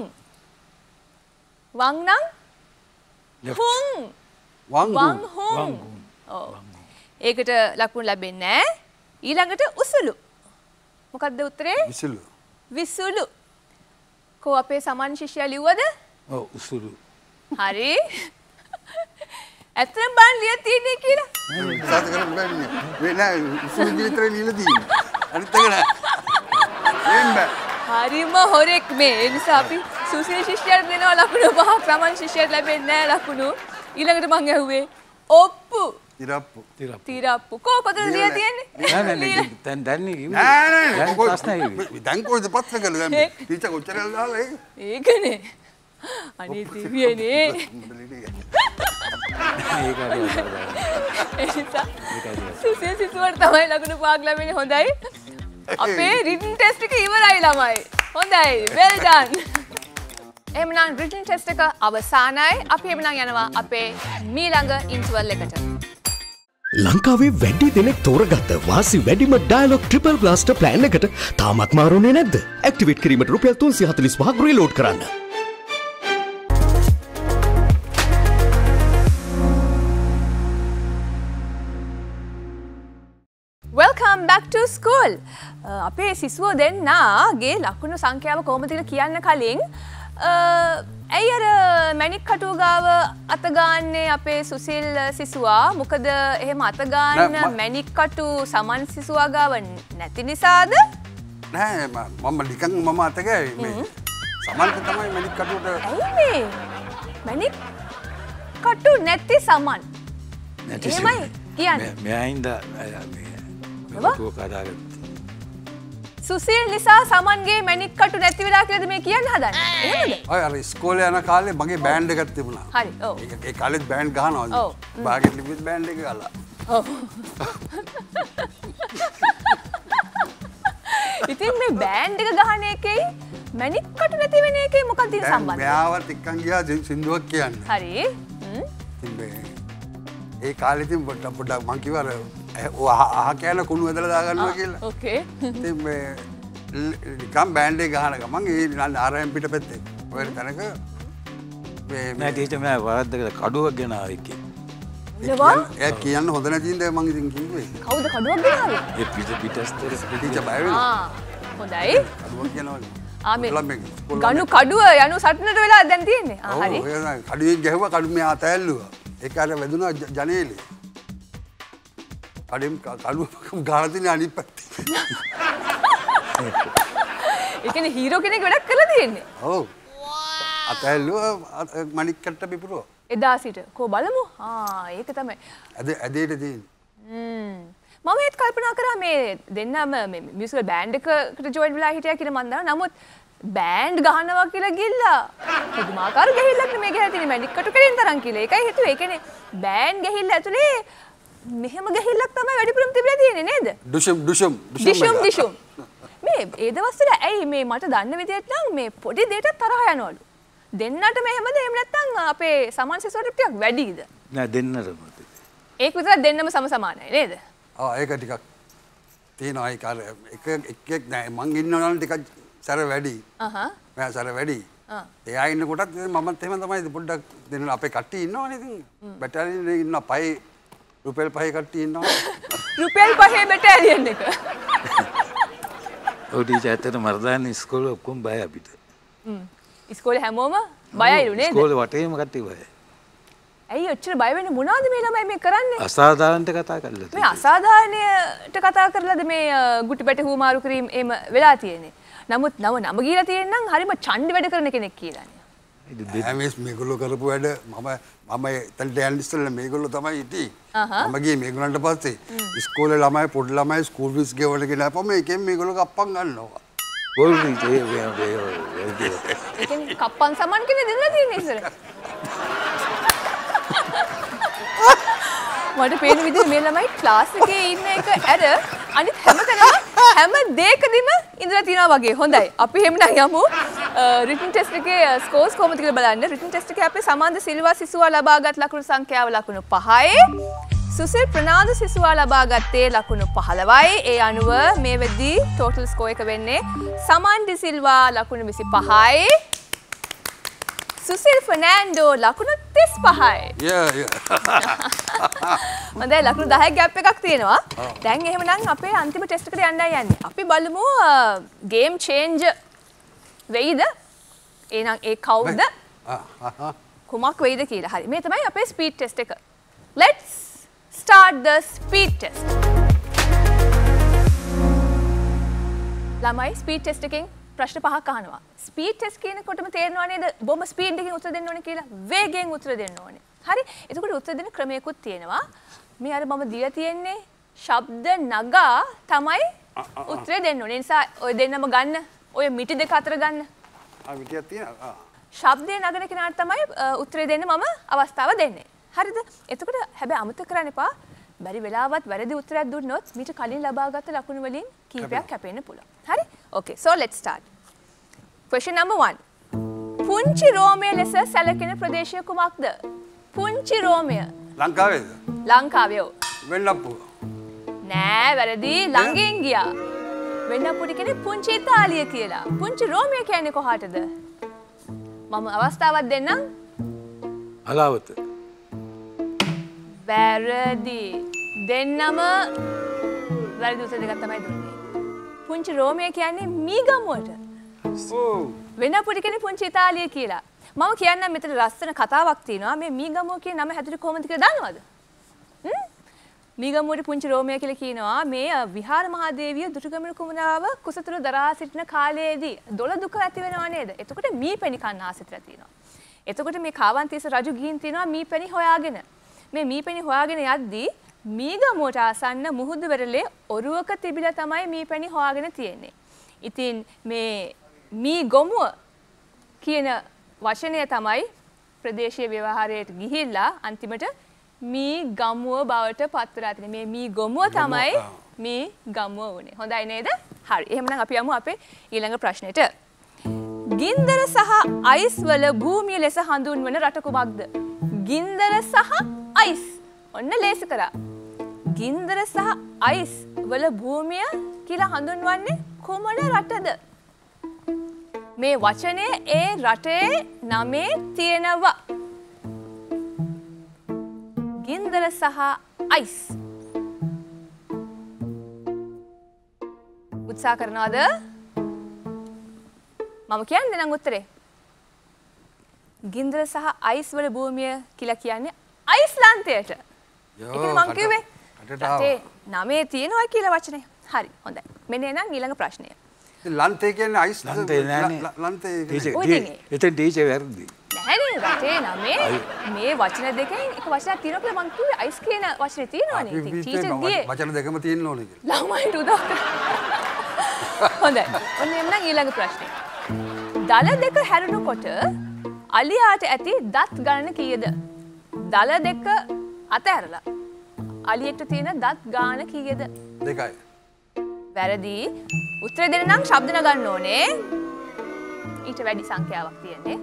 වං නම් හුන්. වං වං හුන්. ඔව්. ඒකට ලකුණු ලැබෙන්නේ නැහැ. ඊළඟට උසුලු. මොකක්ද උත්තරේ? විසුලු. විසුලු. කො අපේ සමාන ශිෂ්‍යයා ලිව්වද? ඔව් උසුලු. හරි. ඇත්තටම බලන්න ලියලා තියෙන්නේ කියලා. සාත කරන්න බෑනේ. මේ නෑ උසුලු විතරේ ලියලා තියෙන්නේ. අනිත් එක නෑ. එන්න බෑ. හරිම හොරෙක් මේ. ඒ නිසා අපි සුසිල් ශිෂ්‍යයාට දෙනවා ලකුණු පහක්. සමාන ශිෂ්‍යයාට ලැබෙන්නේ නැහැ ලකුණු. ඊළඟට මං ඇහුවේ ඔප්පු. තිරප්පු. තිරප්පු. තිරප්පු. කො කොතනද ලියලා තියෙන්නේ? නෑ නෑ නෑ දැන් දැන් නේ කිව්වේ. නෑ නෑ දැන් කොයි- ප්‍රශ්නයි කිව්වේ. දැන් කොයිද පත්‍ර කළේ දැන් මේ? ටීචර් කොච්චර දාලා ඒක? ඒකනේ. අනේ දිව්‍යනේ. ඒක හරි. ඒ නිසා සුසිල් සිසුවට තමයි ලකුණු පහක් ලැබෙන්නේ. හොඳයි. අපේ රිටන් ටෙස්ට් එක ඉවරයි ළමයි. හොඳයි. well done. එහෙනම් රිටන් ටෙස්ට් එක අවසానයි. අපි එහෙනම් යනවා අපේ මීළඟ ඉන්ටර්වල් එකට. ලංකාවේ වැඩි දෙනෙක් තෝරගත්ත වාසි වැඩිම ඩයලොග් ට්‍රිපල් බ්ලාස්ටර් ප්ලෑන් එකට තාමත් මාරුනේ නැද්ද? ඇක්ටිවේට් කිරීමට රුපියල් තුන්සිය හතළිස් පහක් රීලෝඩ් කරන්න. Welcome back to school. අපේ සිසුවෝ දෙන්නාගේ ලකුණු සංඛ්‍යාව කොහොමද කියලා කියන්න කලින් ඇයි අර මැණික් කටුව ගාව අත ගාන්නේ අපේ සුසිල් සිසුවා? මොකද එහෙම අත ගන්න මැණික් කටු සමන් සිසුවා ගාව නැති නිසාද? නෑ මම නිකන් මම අත ගෑවේ මේ. සමන්ට තමයි මැණික් කටුවට. ඇයි මේ මැණික් කටු නැති සමන්? නැති එහෙමයි කියන්නේ. මෙයා හින්දා ලකුණු කඩාගත්තා. සුසිල් නිසා සමන්ගේ මැණික් කටු නැති වෙලා කියලාද මේ කියන්න හදන්නේ? එහෙමද? ඔය අර ඉස්කෝලේ යන කාලේ මගේ බෑන්ඩ් එකක් තිබුණා. හරි. ඔව්. ඒක ඒ කාලෙත් බෑන්ඩ් ගහනවා. ඔව්. බාගෙට ලිපිත් බෑන්ඩ් එක ගහලා. ඔව්. ඉතින් මේ බෑන්ඩ් එක ගහන එකේ මැණික් කටු නැති වෙන එකේ මොකක්ද තියෙන සම්බන්ධය? මෙයාවත් එක්කන් ගියා සින්දුවක් කියන්න. හරි. හ්ම්. ඉතින් මේ ඒ කාලේ ඉතින් පොඩ්ඩක් පොඩ්ඩක් මං කිව්වා අර ඔය අහ කෑන කුණු ඇදලා දාගන්නවා කියලා. ඕකේ. ඉතින් මේ නිකන් බෑන්ඩ් එක ගහන ගමන් ඒ ආර් එම් පිට පැත්තේ ඔය තැනක නෑ ටීචර් මම වරද්දකට කඩුවක් ගෙනාවා එකේ. නවා ඒ කියන්න හොඳ නැති ඉඳ මං ඉතින් කිව්වේ. කවුද කඩුවක් ගෙනාවේ? ඒ පිට පිටස්තර ටීචර් බය වෙනවා. ආ හොඳයි. කඩුවක් කියනවා. ආ මේ ළමෙක් ගණු කඩුව යනු සටනට වෙලා දැන් තියෙන්නේ. ආ හරි. ඔව් කඩුවෙන් ගැහුවා කඩු මෙයා අතෑල්ලුවා. ඒක අර වැදුනා ජනේලේ. කඩෙන් කඩුව ගාලා තියෙන අනිත් පැත්තේ. ඒ කියන්නේ හීරෝ කෙනෙක් වැඩක් කරලා තියෙන්නේ. ඔව්. අතෑල්ලුවා මණික් කට්ට පිපුරුවා. එදා සිට කෝ බලමු. ආ ඒක තමයි. අද ඇදේට තියෙන්නේ. හ්ම්. මම ඒත් කල්පනා කරා මේ දෙන්නම මේ මියුසිකල් බෑන්ඩ් එකකට ජොයින් වෙලා හිටියා කියලා මන් දන්නවා. නමුත් බෑන්ඩ් ගහනවා කියලා ගිල්ලා පුදුමාකාර ගහිල්ලක් නෙමේ ගහලා තියෙන්නේ මැඩික් කටු කෙලින් තරම් කියලා. ඒකයි හිතුවේ. ඒ කියන්නේ බෑන්ඩ් ගහිල්ල ඇතුලේ මෙහෙම ගහිල්ලක් තමයි වැඩිපුරම තිබිලා තියෙන්නේ නේද? ඩුෂම් ඩුෂම් ඩිෂුම් ඩිෂුම්. මේ ඒ දවස්වල ඇයි මේ මට දන්න විදිහට නම් මේ පොඩි දෙයකට තරහ යනවලු. දෙන්නට මෙහෙමද එහෙම නැත්නම් අපේ සමාන සිසුවට ටිකක් වැඩිද? නෑ දෙන්නටම. ඒක විතර දෙන්නම සම සමානයි නේද? ආ ඒක ටිකක් තියෙනවා ඒක අර එක එක් එක් නෑ මං ඉන්නවා නම් ටිකක් සැර වැඩි. අහහ. මම සැර වැඩි. ආ. එයා ඉන්න කොටත් මමත් එහෙම තමයි පොඩ්ඩක් දෙන්න අපේ කට්ටිය ඉන්නවනේ ඉතින්. බැටාලියන් එකේ ඉන්න පහේ රුපියල් පහේ කට්ටිය ඉන්නවා. රුපියල් පහේ බැටාලියන් එක. ඔව් ටීචර් ඇත්තට මර්දාන ඉස්කෝලේ ඔක්කොම බය අපිට. හ්ම්. ඉස්කෝලේ හැමෝම බයයිලු නේද? ඉස්කෝලේ වටේම කට්ටිය බයයි. ඇයි ඔච්චර බය වෙන්නේ මොනවද මේ ළමයි මේ කරන්නේ? අසාධාරණට කතා කරලා මේ අසාධාරණයට කතා කරලාද මේ ගුටි පැටි හුමාරු කිරීම එහෙම වෙලා තියෙන්නේ. නමුත් නව නම ගිහලා තියෙනනම් හරිම චණ්ඩි වැඩ කරන කෙනෙක් කියලානේ. හැමස් මේගොල්ලෝ කරපු වැඩ මම මම එතනට යන්න ඉස්සෙල්ලා මේගොල්ලෝ තමයි හිටියේ. මම ගියේ මේගොල්ලන්ට පස්සේ ඉස්කෝලේ ළමයි පොඩි ළමයි ස්කූල් ෆීස් ගෙවන්න ගෙනාපම මේකෙන් මේගොල්ලෝ කප්පම් ගන්නවා. බෝල් ටීචර් ඒ ඒකෙන් කප්පන් සමාන කෙනෙක් දෙන්න තියෙන්නේ ඉස්සර. මට පේන විදිහට මේ ළමයි ක්ලාස් එකේ ඉන්න එක ඇර අනිත් හැමතැනම හැම දෙයකදීම ඉඳලා තියනවා වගේ. හොඳයි. අපි එහෙමනම් යමු රිටන් ටෙස්ට් එකේ ස්කෝර්ස් කොහොමද කියලා බලන්න. රිටන් ටෙස්ට් එකේ අපි සමාන්ද සිල්වා සිසුවා ලබාගත් ලකුණු සංඛ්‍යාව ලකුණු පහයි. සුසිල් ප්‍රනාන්දු සිසුවා ලබා ගත්තේ ලකුණු පහළොවයි. ඒ අනුව මේ වෙද්දී ටෝටල් ස්කෝර් එක වෙන්නේ සමාන් ඩි සිල්වා ලකුණු විසිපහයි. සුසිල් ෆර්නෑන්ඩෝ ලකුණු තිස්පහයි. යා යා. හොඳයි ලකුණු දහයක් ගැප් එකක් තියෙනවා. දැන් එහෙමනම් අපේ අන්තිම ටෙස්ට් එකට යන්නයි යන්නේ. අපි බලමු ගේම් චේන්ජ් වෙයිද? එහෙනම් ඒ කවුද? කුමක් වෙයිද කියලා. හරි. මේ තමයි අපේ ස්පීඩ් ටෙස්ට් එක. Let's start the speed test. ළමයි ස්පීඩ් ටෙස්ට් එකෙන් ප්‍රශ්න පහක් අහනවා. ස්පීඩ් ටෙස්ට් කියනකොටම තේරෙනවා නේද? බොහොම ස්පීඩ් එකකින් උත්තර දෙන්න ඕනේ කියලා. වේගයෙන් උත්තර දෙන්න ඕනේ. හරි. එතකොට උත්තර දෙන්න ක්‍රමයකුත් තියෙනවා. මේ අර මම දීලා තියෙන්නේ ශබ්ද නගා තමයි උත්තරේ දෙන්න ඕනේ. ඒ නිසා ඔය දෙන්නම ගන්න. ඔය මිටි දෙක අතර ගන්න. ආ මිටියක් තියෙනවා. ශබ්දේ නගන කෙනාට තමයි උත්තරේ දෙන්න මම අවස්ථාව දෙන්නේ. හරිද? එතකොට හැබැයි අමතක කරන්න එපා. බැරි වෙලාවත් වැරදි උත්තරයක් දුන්නොත් මීට කලින් ලබාගත් ලකුණු වලින් කීපයක් කැපෙන්න පුළුවන්. හරි? Okay, so let's start. Question number one. පුංචි රෝමය ලෙස සැලකෙන ප්‍රදේශය කුමක්ද? පුංචි රෝමය. ලංකාවේද? ලංකාවේ. වෙන්නප්පුව. නෑ වැරදි ළඟින් ගියා. වෙන්නප්පුව කියන්නේ පුංචි ඉතාලිය කියලා. පුංචි රෝමය කියන්නේ කොහාටද? මම අවස්ථාවක් දෙන්නම්. හලාවත. වැරදි. දෙන්නම වැරදි උත්තර දෙකක් තමයි දුන්නේ. පුංචි රෝමය කියන්නේ මීගමුවට. ඔව්. වෙන්නපුඩි කියන්නේ පුංචි ඉතාලිය කියලා. මම කියන්නම් මෙතන ලස්සන කතාවක් තියෙනවා. මේ මීගමුව කියන නම හැදුනේ කොහොමද කියලා දන්නවද? හ්ම්? මීගමුවට පුංචි රෝමය කියලා කියනවා මේ විහාර මහදේවිය දුටුගැමුණු කුමනාව කුසතුරු දරා සිටින කාලයේදී දොළ දුක ඇති වෙනව නේද? එතකොට මීපැණි කන්න ආසෙත්ලා තියෙනවා. එතකොට මේ කාවන්තිස්ස රජු ගිහින් තිනවා මීපැණි හොයාගෙන. මේ මීපැණි හොයාගෙන යද්දී මීගමුවට ආසන්න මුහුදු වෙරළේ ඔරුවක තිබිලා තමයි මීපැණි හොයාගෙන තියෙන්නේ. ඉතින් මේ මීගමුව කියන වචනය තමයි ප්‍රදේශීය ව්‍යවහාරයට ගිහිල්ලා අන්තිමට මීගමුව බවට පත් වෙලා තියෙන්නේ. මේ මීගමුව තමයි මීගමුව වුනේ. හොඳයි නේද? හරි. එහෙනම් අපි යමු අපේ ඊළඟ ප්‍රශ්නෙට. ගින්දර සහ අයිස් වල භූමිය ලෙස හඳුන්වන රට කුමක්ද? ගින්දර සහ අයිස්. ඔන්න ලේසි කරා. ගින්දර සහ අයිස් වල භූමිය කියලා හඳුන්වන්නේ කොමන රටද? මේ වචනය ඒ රටේ නමේ තියෙනවා. ගින්දර සහ අයිස්. උත්සාහ කරනවද? මම කියන්නේ නම් උත්තරේ. ගින්දර සහ අයිස් වල භූමිය කියලා කියන්නේ අයිස්ලන්තයට. ඒකනේ මං කිව්වේ. රටේ නමේ තියෙනවා කියලා වචනය. හරි හොඳයි. මෙන්න එනම් ඊළඟ ප්‍රශ්නය. ලන්තේ කියන්නේ අයිස් ලන්තේ නෑනේ. ලන්තේ එතන ඩීජේ වැරදි. නැහැනේ රටේ නමේ මේ වචන දෙකෙන් එක වචනයක් තියෙනවා කියලා මං කිව්වේ අයිස් කියන වචනේ තියෙනවනේ. ඉතින් ටීචර් ගියේ වචන දෙකම තියෙන්න ඕනේ කියලා. ළමයින්ට උදව් හොඳයි. ඔන්න එන්නම් ඊළඟ ප්‍රශ්නේ. දල දෙක හැරුණකොට අලියාට ඇති දත් ගණන කීයද? දල දෙක අතහැරලා අලියට තියෙන දත් ගාන කීයද? දෙකයි. වැරදි. උත්තර දෙන්න නම් ශබ්ද නගන්න ඕනේ. ඊට වැඩි සංඛ්‍යාවක් තියෙන්නේ.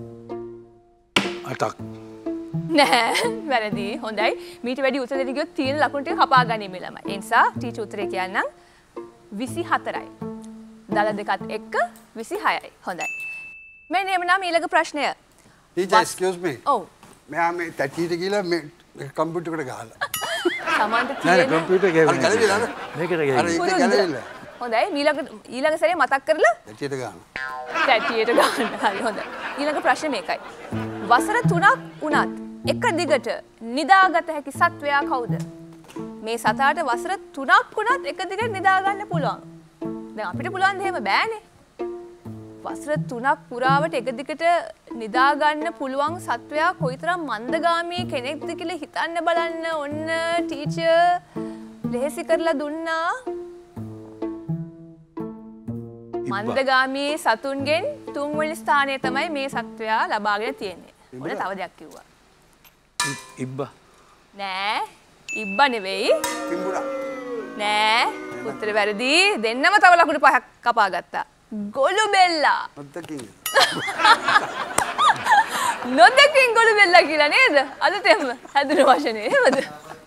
අටක්. නෑ වැරදි. හොඳයි. මීට වැඩි උත්තර දෙන්න ගියොත් තියෙන ලකුණු ටික කපා ගනිමු ළමයි. ඒ නිසා ටීචර් උත්තරේ කියන්නම් විසි හතරයි. දල දෙකත් එක්ක විසි හයයි. හොඳයි. මෙන්න එමනම් ඊළඟ ප්‍රශ්නය. Teacher excuse me. ඔව්. මෙයා මේ තැටියට ගිහලා මේ කම්පියුටර් එකට ගහලා. සමන්ට නෑ තියෙන කම්පියුටර් ගේම. අර ගැලවිලාද? මේකට අර ගේම. ඒක ගැලවිලා. හොඳයි. ඊළඟ ඊළඟ සැරේ මතක් කරලා තැටියට ගහන. තැටියට ගන්න. හරි හොඳයි. ඊළඟ ප්‍රශ්නේ මේකයි. වසර තුනක් වුණත් එක දිගට නිදාගත හැකි සත්වයා කවුද? මේ සතාට වසර තුනක් වුණත් එක දිගට නිදා ගන්න පුළුවන්. දැන් අපිට පුළුවන් දෙහෙම බෑනේ. වසර තුනක් පුරාවට එක දිගට නිදා ගන්න පුළුවන් සත්වයා කොයිතරම් මන්දගාමී කෙනෙක්ද කියලා හිතන්න බලන්න. ඔන්න ටීචර් ලෙහෙසි කරලා දුන්නා. මන්දගාමී සතුන්ගෙන් තුන්වෙනි ස්ථානය තමයි මේ සත්වයා ලබාගෙන තියෙන්නේ. ඔන්න තව දෙයක් කිව්වා. ඉබ්බා. නෑ ඉබ්බා නෙවෙයි. පිඹුරා. නෑ උත්තර වැරදි. දෙන්නම තව ලකුණු පහක් කපා ගත්තා. ගොළු බෙල්ලා. ඔත්තකින්. නොදකින් ගොළු බෙල්ලා කියලා නේද? අලුතෙන්ම හැදුණු වචනේ. එහෙමද?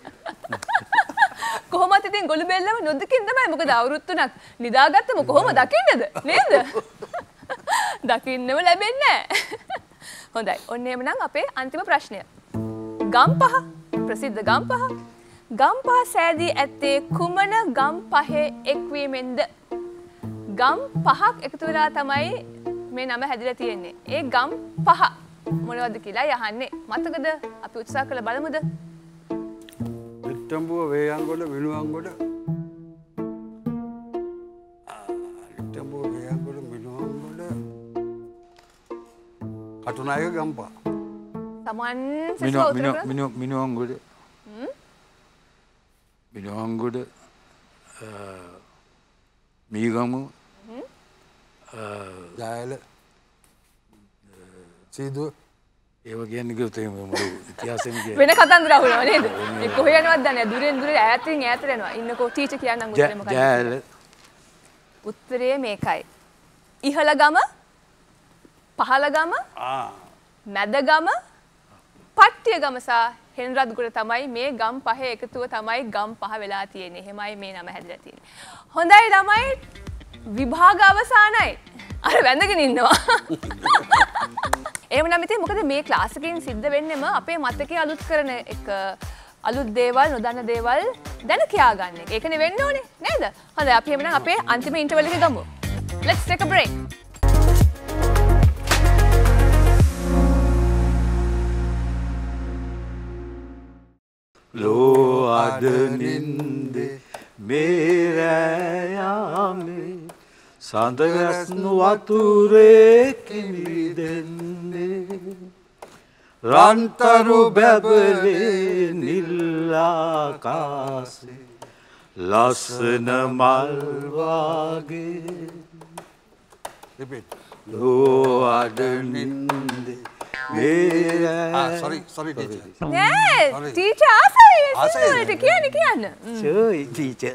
කොහොමද ඉතින් ගොළු බෙල්ලම නොදකින් තමයි. මොකද අවුරුදු තුනක් නිදාගත්තම කොහොම දකින්නද? නේද? දකින්නම ලැබෙන්නේ නැහැ. හොඳයි. ඔන්න එහෙමනම් අපේ අන්තිම ප්‍රශ්නය. ගම්පහ ප්‍රසිද්ධ ගම්පහ. ගම්පහ සෑදී ඇත්තේ කුමන ගම්පහේ එක්වීමෙන්ද? ගම් පහක් එකතු වෙලා තමයි මේ නම හැදිලා තියෙන්නේ. ඒ ගම් පහ මොනවද කියලා යහන්නේ. මතකද? අපි උත්සාහ කරලා බලමුද? නිට්ටඹුව, වේයන්ගොඩ, විනුවන්ගොඩ. නිට්ටඹුව, වේයන්ගොඩ, විනුවන්ගොඩ. කටුනායක ගම්පහ. සමන් මිනෝ මිනෝ මිනෝ මිනෝංගොඩ. හ්ම්. මිනෝංගොඩ මීගමු ජයල සීදුව ඒව කියන්නේ කිව්වොත් එහෙම මම ඉතිහාසෙම කියන්නේ වෙන කතන්දර අහුවෙනව නේද? ඒ කොහේ යනවද දන්නේ? දුරෙන් දුරට ඈතින් ඈතට යනවා. ඉන්නකෝ ටීචර් කියන්නම් උත්තරේ මොකක්ද? ජයල උත්තරේ මේකයි. ඉහළ ගම, පහළ ගම, ආ මැද ගම, පට්ටිය ගම සහ හෙන්රත්ගොඩ තමයි මේ ගම් පහේ එකතුව තමයි ගම් පහ වෙලා තියෙන්නේ. එහෙමයි මේ නම හැදිලා තියෙන්නේ. හොඳයි ළමයි විභාග අවසానයි. අර වැඳගෙන ඉන්නවා. එහෙමනම් ඉතින් මොකද මේ ක්ලාස් එකකින් සිද්ධ වෙන්නේම අපේ මතකයේ අලුත් කරන එක අලුත් දේවල් නොදන්න දේවල් දැන කියා ගන්න එක. ඒකනේ වෙන්න ඕනේ නේද? හොඳයි අපි එහෙමනම් අපේ අන්තිම ඉන්ටර්වල් එක ගමු. Let's take a break. ලෝ අද නින්දේ මේරෑයාමේ සඳගස්නු වතුරේ කිමිදෙන්නේ රන්තරු බැබලේ නිල්ලාකාසේ ලස්සන මල්වාගේ repeat. ලෝ අද නින්දේ Ah, sorry, sorry teacher. නෑ Sorry. ටීචර් ආසයි ආසයිද? සිංහලට කියන්න කියන්න. සෝයි ටීචර්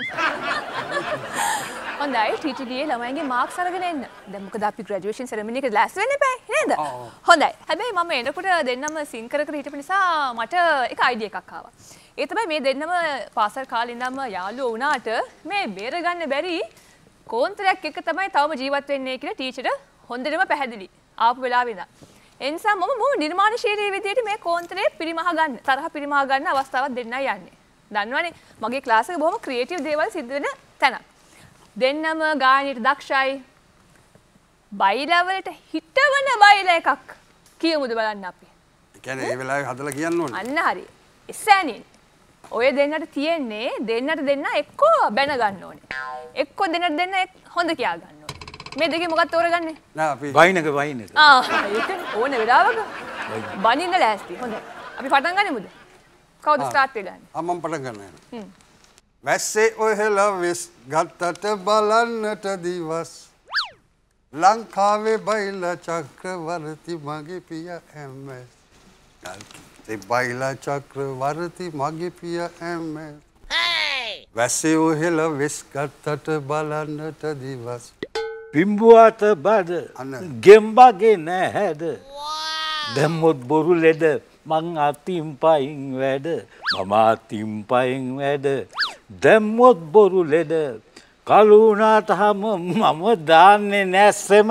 හොඳයි ටීචර් ගියේ ළමයින්ගේ මාක්ස් අරගෙන එන්න. දැන් මොකද අපි ග්‍රැජුවේෂන් සෙරමනි එකට ලෑස්ති වෙන්න එපා නේද? හොඳයි. හැබැයි මම එනකොට දෙන්නම සිං කර කර හිටපු නිසා මට එක අයිඩියා එකක් ආවා. ඒ තමයි මේ දෙන්නම පාසල් කාලේ ඉඳන්ම යාළුවෝ වුණාට මේ බේර ගන්න බැරි කෝන්තරයක් එක තමයි තවම ජීවත් වෙන්නේ කියලා ටීචර්ට හොඳටම පැහැදිලි. ආපු වෙලාවෙ ඉඳන්. ඒ නිසා මම මොම නිර්මාණශීලී විදියට මේ කෝන්තරේ පිරිමහ ගන්න, තරහ පිරිමහ ගන්න අවස්ථාවක් දෙන්නයි යන්නේ. දන්නවනේ මගේ ක්ලාස් එක බොහොම ක්‍රියේටිව් දේවල් සිද්ධ වෙන තැනක්. දෙන්නම ගායනයට දක්ෂයි. බයිලා වලට හිටවන බයිලා එකක් කියමුද බලන්න අපි. ඒ කියන්නේ ඒ වෙලාවේ හදලා කියන්න ඕනේ. අන්න හරි. එසෑනින්. ඔය දෙන්නට තියෙන්නේ දෙන්නට දෙන්න එක්කෝ බැන ගන්න ඕනේ. එක්කෝ දෙන්නට දෙන්න හොඳ කියා ගන්න ඕනේ. මේ දෙකේ මොකක්ද තෝරගන්නේ? නෑ අපි වයින්ක වයින්ක. ආ ඒක ඕන වෙලාවක බනින්න ලෑස්ති. හොඳයි. අපි පටන් ගනිමුද? කවුද ස්ටාර්ට් වෙන්නේ? ආ මම පටන් ගන්නවා. හ්ම්. වැස්සේ ඔහෙලා වෙස් ගත්තට බලන්නට දිවස් ලංකාවේ බයිලා චක්‍රවර්ති මගේ පිය එම්.එස්. ඒ බයිලා චක්‍රවර්ති මගේ පිය එම්.එස්. වැස්සේ ඔහෙලා වෙස් ගත්තට බලන්නට දිවස් පිම්බුවාට බඩ ගෙම්බගේ නැහැද දැම්මොත් බොරු ලෙඩ මං අතින් පයින් වැඩ මම අතින් පයින් වැඩ දැම්මොත් බොරු ලෙඩ කලුණාට හම මම දාන්නේ නැස්සෙම.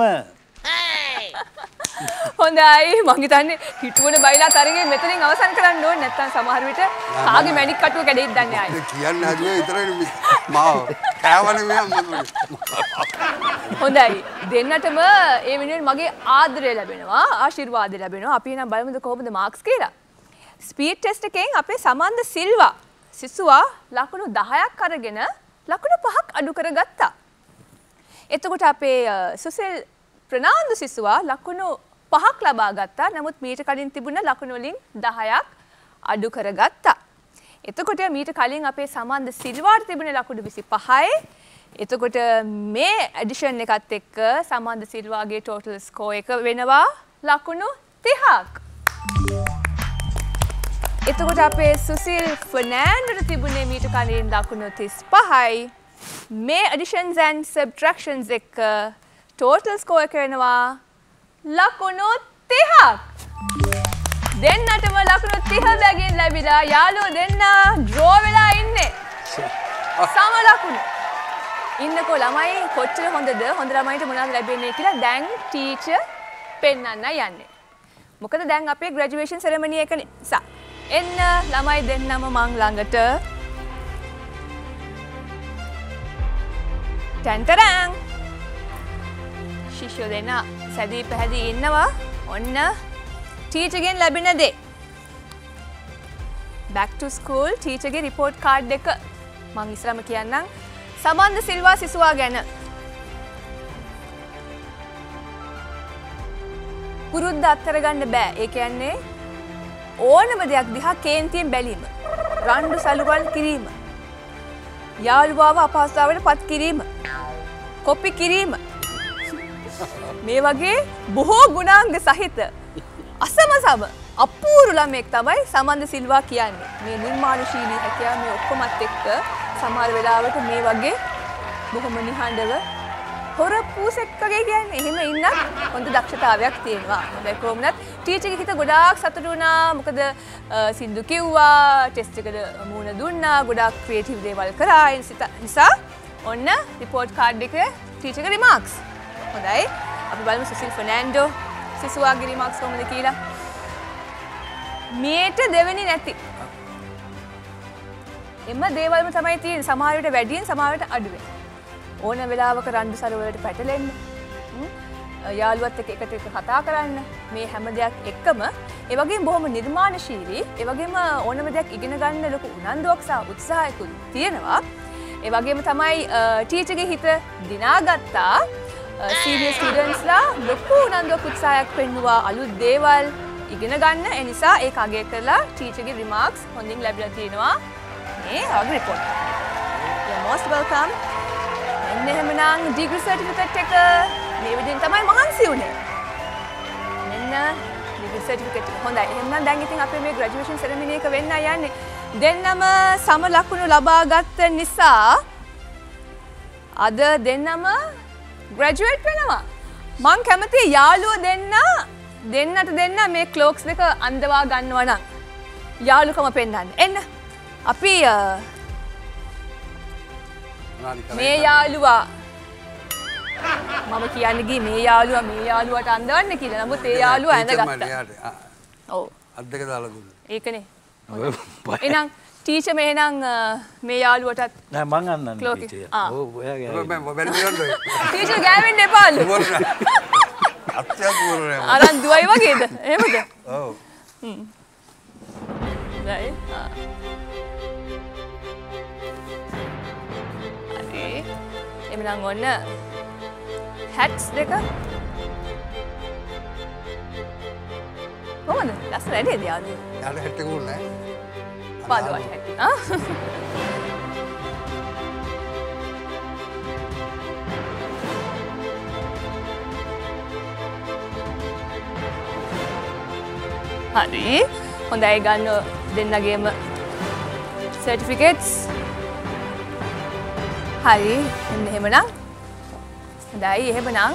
හොඳයි මං හිතන්නේ හිටුවන බයිලා තරගේ මෙතනින් අවසන් කරන්න ඕනේ නැත්නම් සමහර විට කාගේ මැණික් කටුව කැඩෙයිද දන්නේ ආයේ. කියන්න හදුවේ විතරයි මාව කෑවනේ මෙයා. හොඳයි දෙන්නටම ඒ වෙනුවෙන් මගේ ආදරය ලැබෙනවා ආශිර්වාද ලැබෙනවා. අපි එහෙනම් බලමුද කොහොමද මාක්ස් කියලා. ස්පීඩ් ටෙස්ට් එකෙන් අපේ සමන්ද සිල්වා සිසුවා ලකුණු දහයක් අරගෙන ලකුණු පහක් අඩු කරගත්තා. එතකොට අපේ සුසිල් ප්‍රනාන්දු සිසුවා ලකුණු පහක් ලබා ගත්තා. නමුත් මීට කලින් තිබුණ ලකුණු වලින් දහයක් අඩු කරගත්තා. එතකොට මීට කලින් අපේ සමන්ද සිල්වාට තිබුණ ලකුණු විසිපහයි. එතකොට මේ ඇඩිෂන් එකත් එක්ක සමන්ද සිල්වාගේ ටෝටල් ස්කෝර් එක වෙනවා ලකුණු තිහක්. එතකොට අපේ සුසිල් ෆර්නෑන්ඩෝට තිබුණේ මීට කලින් ලකුණු තිස්පහයි. මේ ඇඩිෂන්ස් ඇන්ඩ් සබ්ට්‍රැක්ෂන්ස් එක්ක ටෝටල් ස්කෝර් එක වෙනවා ලකුණු තිහක්. දෙන්නටම ලකුණු තිහ බැගින් ලැබිලා යාළුවෝ දෙන්න ඩ්‍රෝ වෙලා ඉන්නේ. සම ලකුණු. ඉන්නකෝ ළමයි කොච්චර හොඳද හොඳ ළමයිට මොනවද ලැබෙන්නේ කියලා දැන් ටීචර් පෙන්වන්න යන්නේ. මොකද දැන් අපේ ග්‍රැජුවේෂන් සෙරමනි එක නිසා. එන්න ළමයි දෙන්නම මං ළඟට. ටැන්ටරං. ශිෂ්‍යෝ දෙන්න සැදී පැහැදී ඉන්නවා. ඔන්න ටීචර්ගෙන් ලැබෙන දේ. back to school ටීචර්ගේ report card එක මං ඉස්සරම කියන්නම්. සමන්ද සිල්වා සිසුවා ගැන පුරුද්ද අත්තර ගන්න බෑ. ඒ කියන්නේ ඕනම දෙයක් දිහා කේන්තියෙන් බැලීම, රණ්ඩු සලුවල් කිරීම, යාළුවාව අපහසුතාවයට පත් කිරීම, කොපි කිරීම, මේ වගේ බොහෝ ගුණාංග සහිත අසමසම අපූර්ව ළමෙක් තමයි සමන්ද සිල්වා කියන්නේ. මේ නිර්මාණශීලී හැකියාව මේ ඔක්කොමත් එක්ක සමහර වෙලාවට මේ වගේ බොහොම නිහඬව හොර පූසෙක් වගේ කියන්නේ එහෙම ඉන්නත් හොඳ දක්ෂතාවයක් තියෙනවා. හැබැයි කොහොමවත් ටීචර්ගේ හිත ගොඩාක් සතුටු වුණා. මොකද සින්දු කිව්වා, ටෙස්ට් එකට මූණ දුන්නා, ගොඩාක් ක්‍රියේටිව් දේවල් කරා. ඒ නිසා ඔන්න රිපෝට් කාඩ් එකේ ටීචර්ගේ රිමාක්ස්. හොඳයි. අපි බලමු සුසිල් ෆර්නෑන්ඩෝ සිසුවාගේ රිමාක්ස් කොහොමද කියලා. මේට දෙවෙනි නැති. එම දේවල්ම තමයි තියෙන්නේ. සමහර විට වැඩියෙන් සමහර විට අඩුවෙන්. ඕන වෙලාවක රණ්ඩු සලවලට පැටලෙන්න. යාළුවත් එක්ක එකට එක කතා කරන්න. මේ හැම දෙයක් එක්කම ඒ වගේම බොහොම නිර්මාණශීලී, ඒ වගේම ඕනම දෙයක් ඉගෙන ගන්න ලොකු උනන්දුවක් සහ උත්සාහයකුත් තියෙනවා. ඒ වගේම තමයි ටීචර්ගේ හිත දිනාගත්තා. සීනියර් ස්ටුඩන්ට්ස්ලා ලොකු උනන්දුවක් උත්සාහයක් පෙන්නුවා අලුත් දේවල් ඉගෙන ගන්න. ඒ නිසා ඒක අගය කරලා ටීචර්ගේ රිමාක්ස් හොඳින් ලැබිලා තියෙනවා. මේ වගේ රිපෝට්. you're most welcome. එන්න එහෙමනම් ඩිග්‍රී සර්ටිෆිකේට් එක මේ විදිහෙන් තමයි මහන්සි වුනේ. මෙන්න ඩිග්‍රී සර්ටිෆිකේට් එක. හොඳයි. එහෙනම් දැන් ඉතින් අපේ මේ ග්‍රැජුවේෂන් සෙරමනි එක වෙන්න යන්නේ. දෙන්නම සම ලකුණු ලබා ගත්ත නිසා අද දෙන්නම ග්‍රැජුවේට් වෙනවා. මං කැමති යාළුවෝ දෙන්න දෙන්නට දෙන්න මේ ක්ලෝක්ස් දෙක අඳවා ගන්නවා නම් යාළුකම පෙන්වන්න. එන්න. අපි මේ යාළුවා මම කියන්නේ ගියේ මේ යාළුවා මේ යාළුවාට අඳවන්න කියලා. නමුත් ඒ යාළුවා ඇඳගත්තා. ඔව්. අත් දෙක දාලා දුන්නා. ඒකනේ. එහෙනම් ටීචර් මෙහෙනම් මේ යාළුවටත් නෑ මං අන්නන්නේ ටීචර්. ඔව් ඔයා ගෑවෙන්න. මම බැරි කරන්නේ. ටීචර් ගෑවෙන්න එපාලු. අත්‍යත් වුණා. අරන් දුවයි වගේද? එහෙමද? ඔව්. හ්ම්. දැයි. හරි. එමනම් ඔන්න හැට්ස් දෙක. කොහොමද? ලස්සන නේද යාළුවෝ? යාළුවා හැට් එක උන්නේ නෑ. පාදවට හැටි. ආ. හරි. හොඳයි ගන්න දෙන්නගේම සර්ටිෆිකේට්ස්. හරි. එන්න එහෙමනම්. හොඳයි එහෙමනම්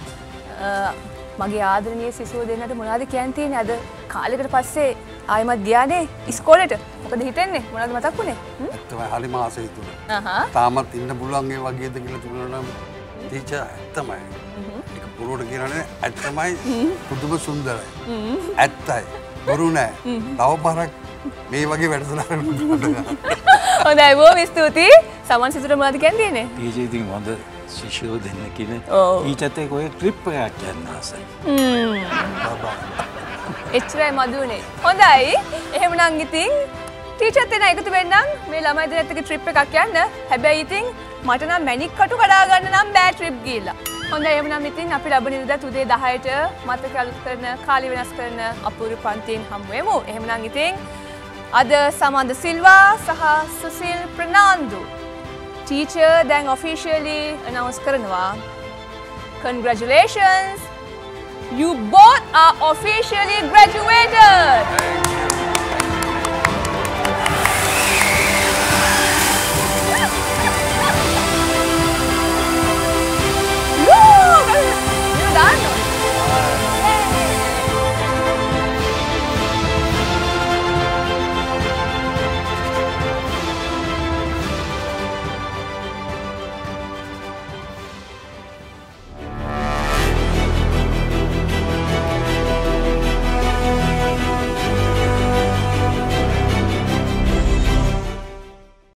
මගේ ආදරණීය සිසුව දෙන්නට මොනවද කියන්න තියෙන්නේ? අද කාලෙකට පස්සේ ආයෙමත් ගියානේ ඉස්කෝලේට. මොකද හිතෙන්නේ? මොනවද මතක් වුනේ? ඇත්තම හරිම ආසයි තුන. අහහ. තාමත් ඉන්න පුළුවන් ඒ වගේද කියලා තුනන නම් ටීචර් ඇත්තමයි. ඒක පුරුවට කියනනේ ඇත්තමයි පුදුම සුන්දරයි. ඇත්තයි. බොරු නෑ. තව පාරක් මේ වගේ වැඩසටහනකට හොඳයි බොහොම ස්තුතියි. සමන් සිතුට මොනවද කියන්න තියෙන්නේ? ටීචර් ඉතින් හොඳ ශිෂ්‍යෝ දෙන්න කියන ටීචර්ත් එක්ක ඔය ට්‍රිප් එකක් යන්න ආසයි. හ්ම්. එච්චරයි මදුනේ. හොඳයි. එහෙමනම් ඉතින් ටීචර්ත් එන එකතු වෙන්නම් මේ ළමයි දෙන්නත් එක්ක ට්‍රිප් එකක් යන්න. හැබැයි ඉතින් මට නම් මැණික් කටු කඩා ගන්න නම් බෑ ට්‍රිප් ගිහිල්ලා. හොඳයි එහෙමනම් ඉතින් අපි ලබන ඉරිදා උදේ දහයට මතක අලුත් කරන කාලය වෙනස් කරන අපූර්ව පන්තියෙන් හමු වෙමු. එහෙමනම් ඉතින් අද සමන්ද සිල්වා සහ සුසිල් ප්‍රනාන්දු ටීචර් දැන් officially announce කරනවා. Congratulations! You both are officially graduated!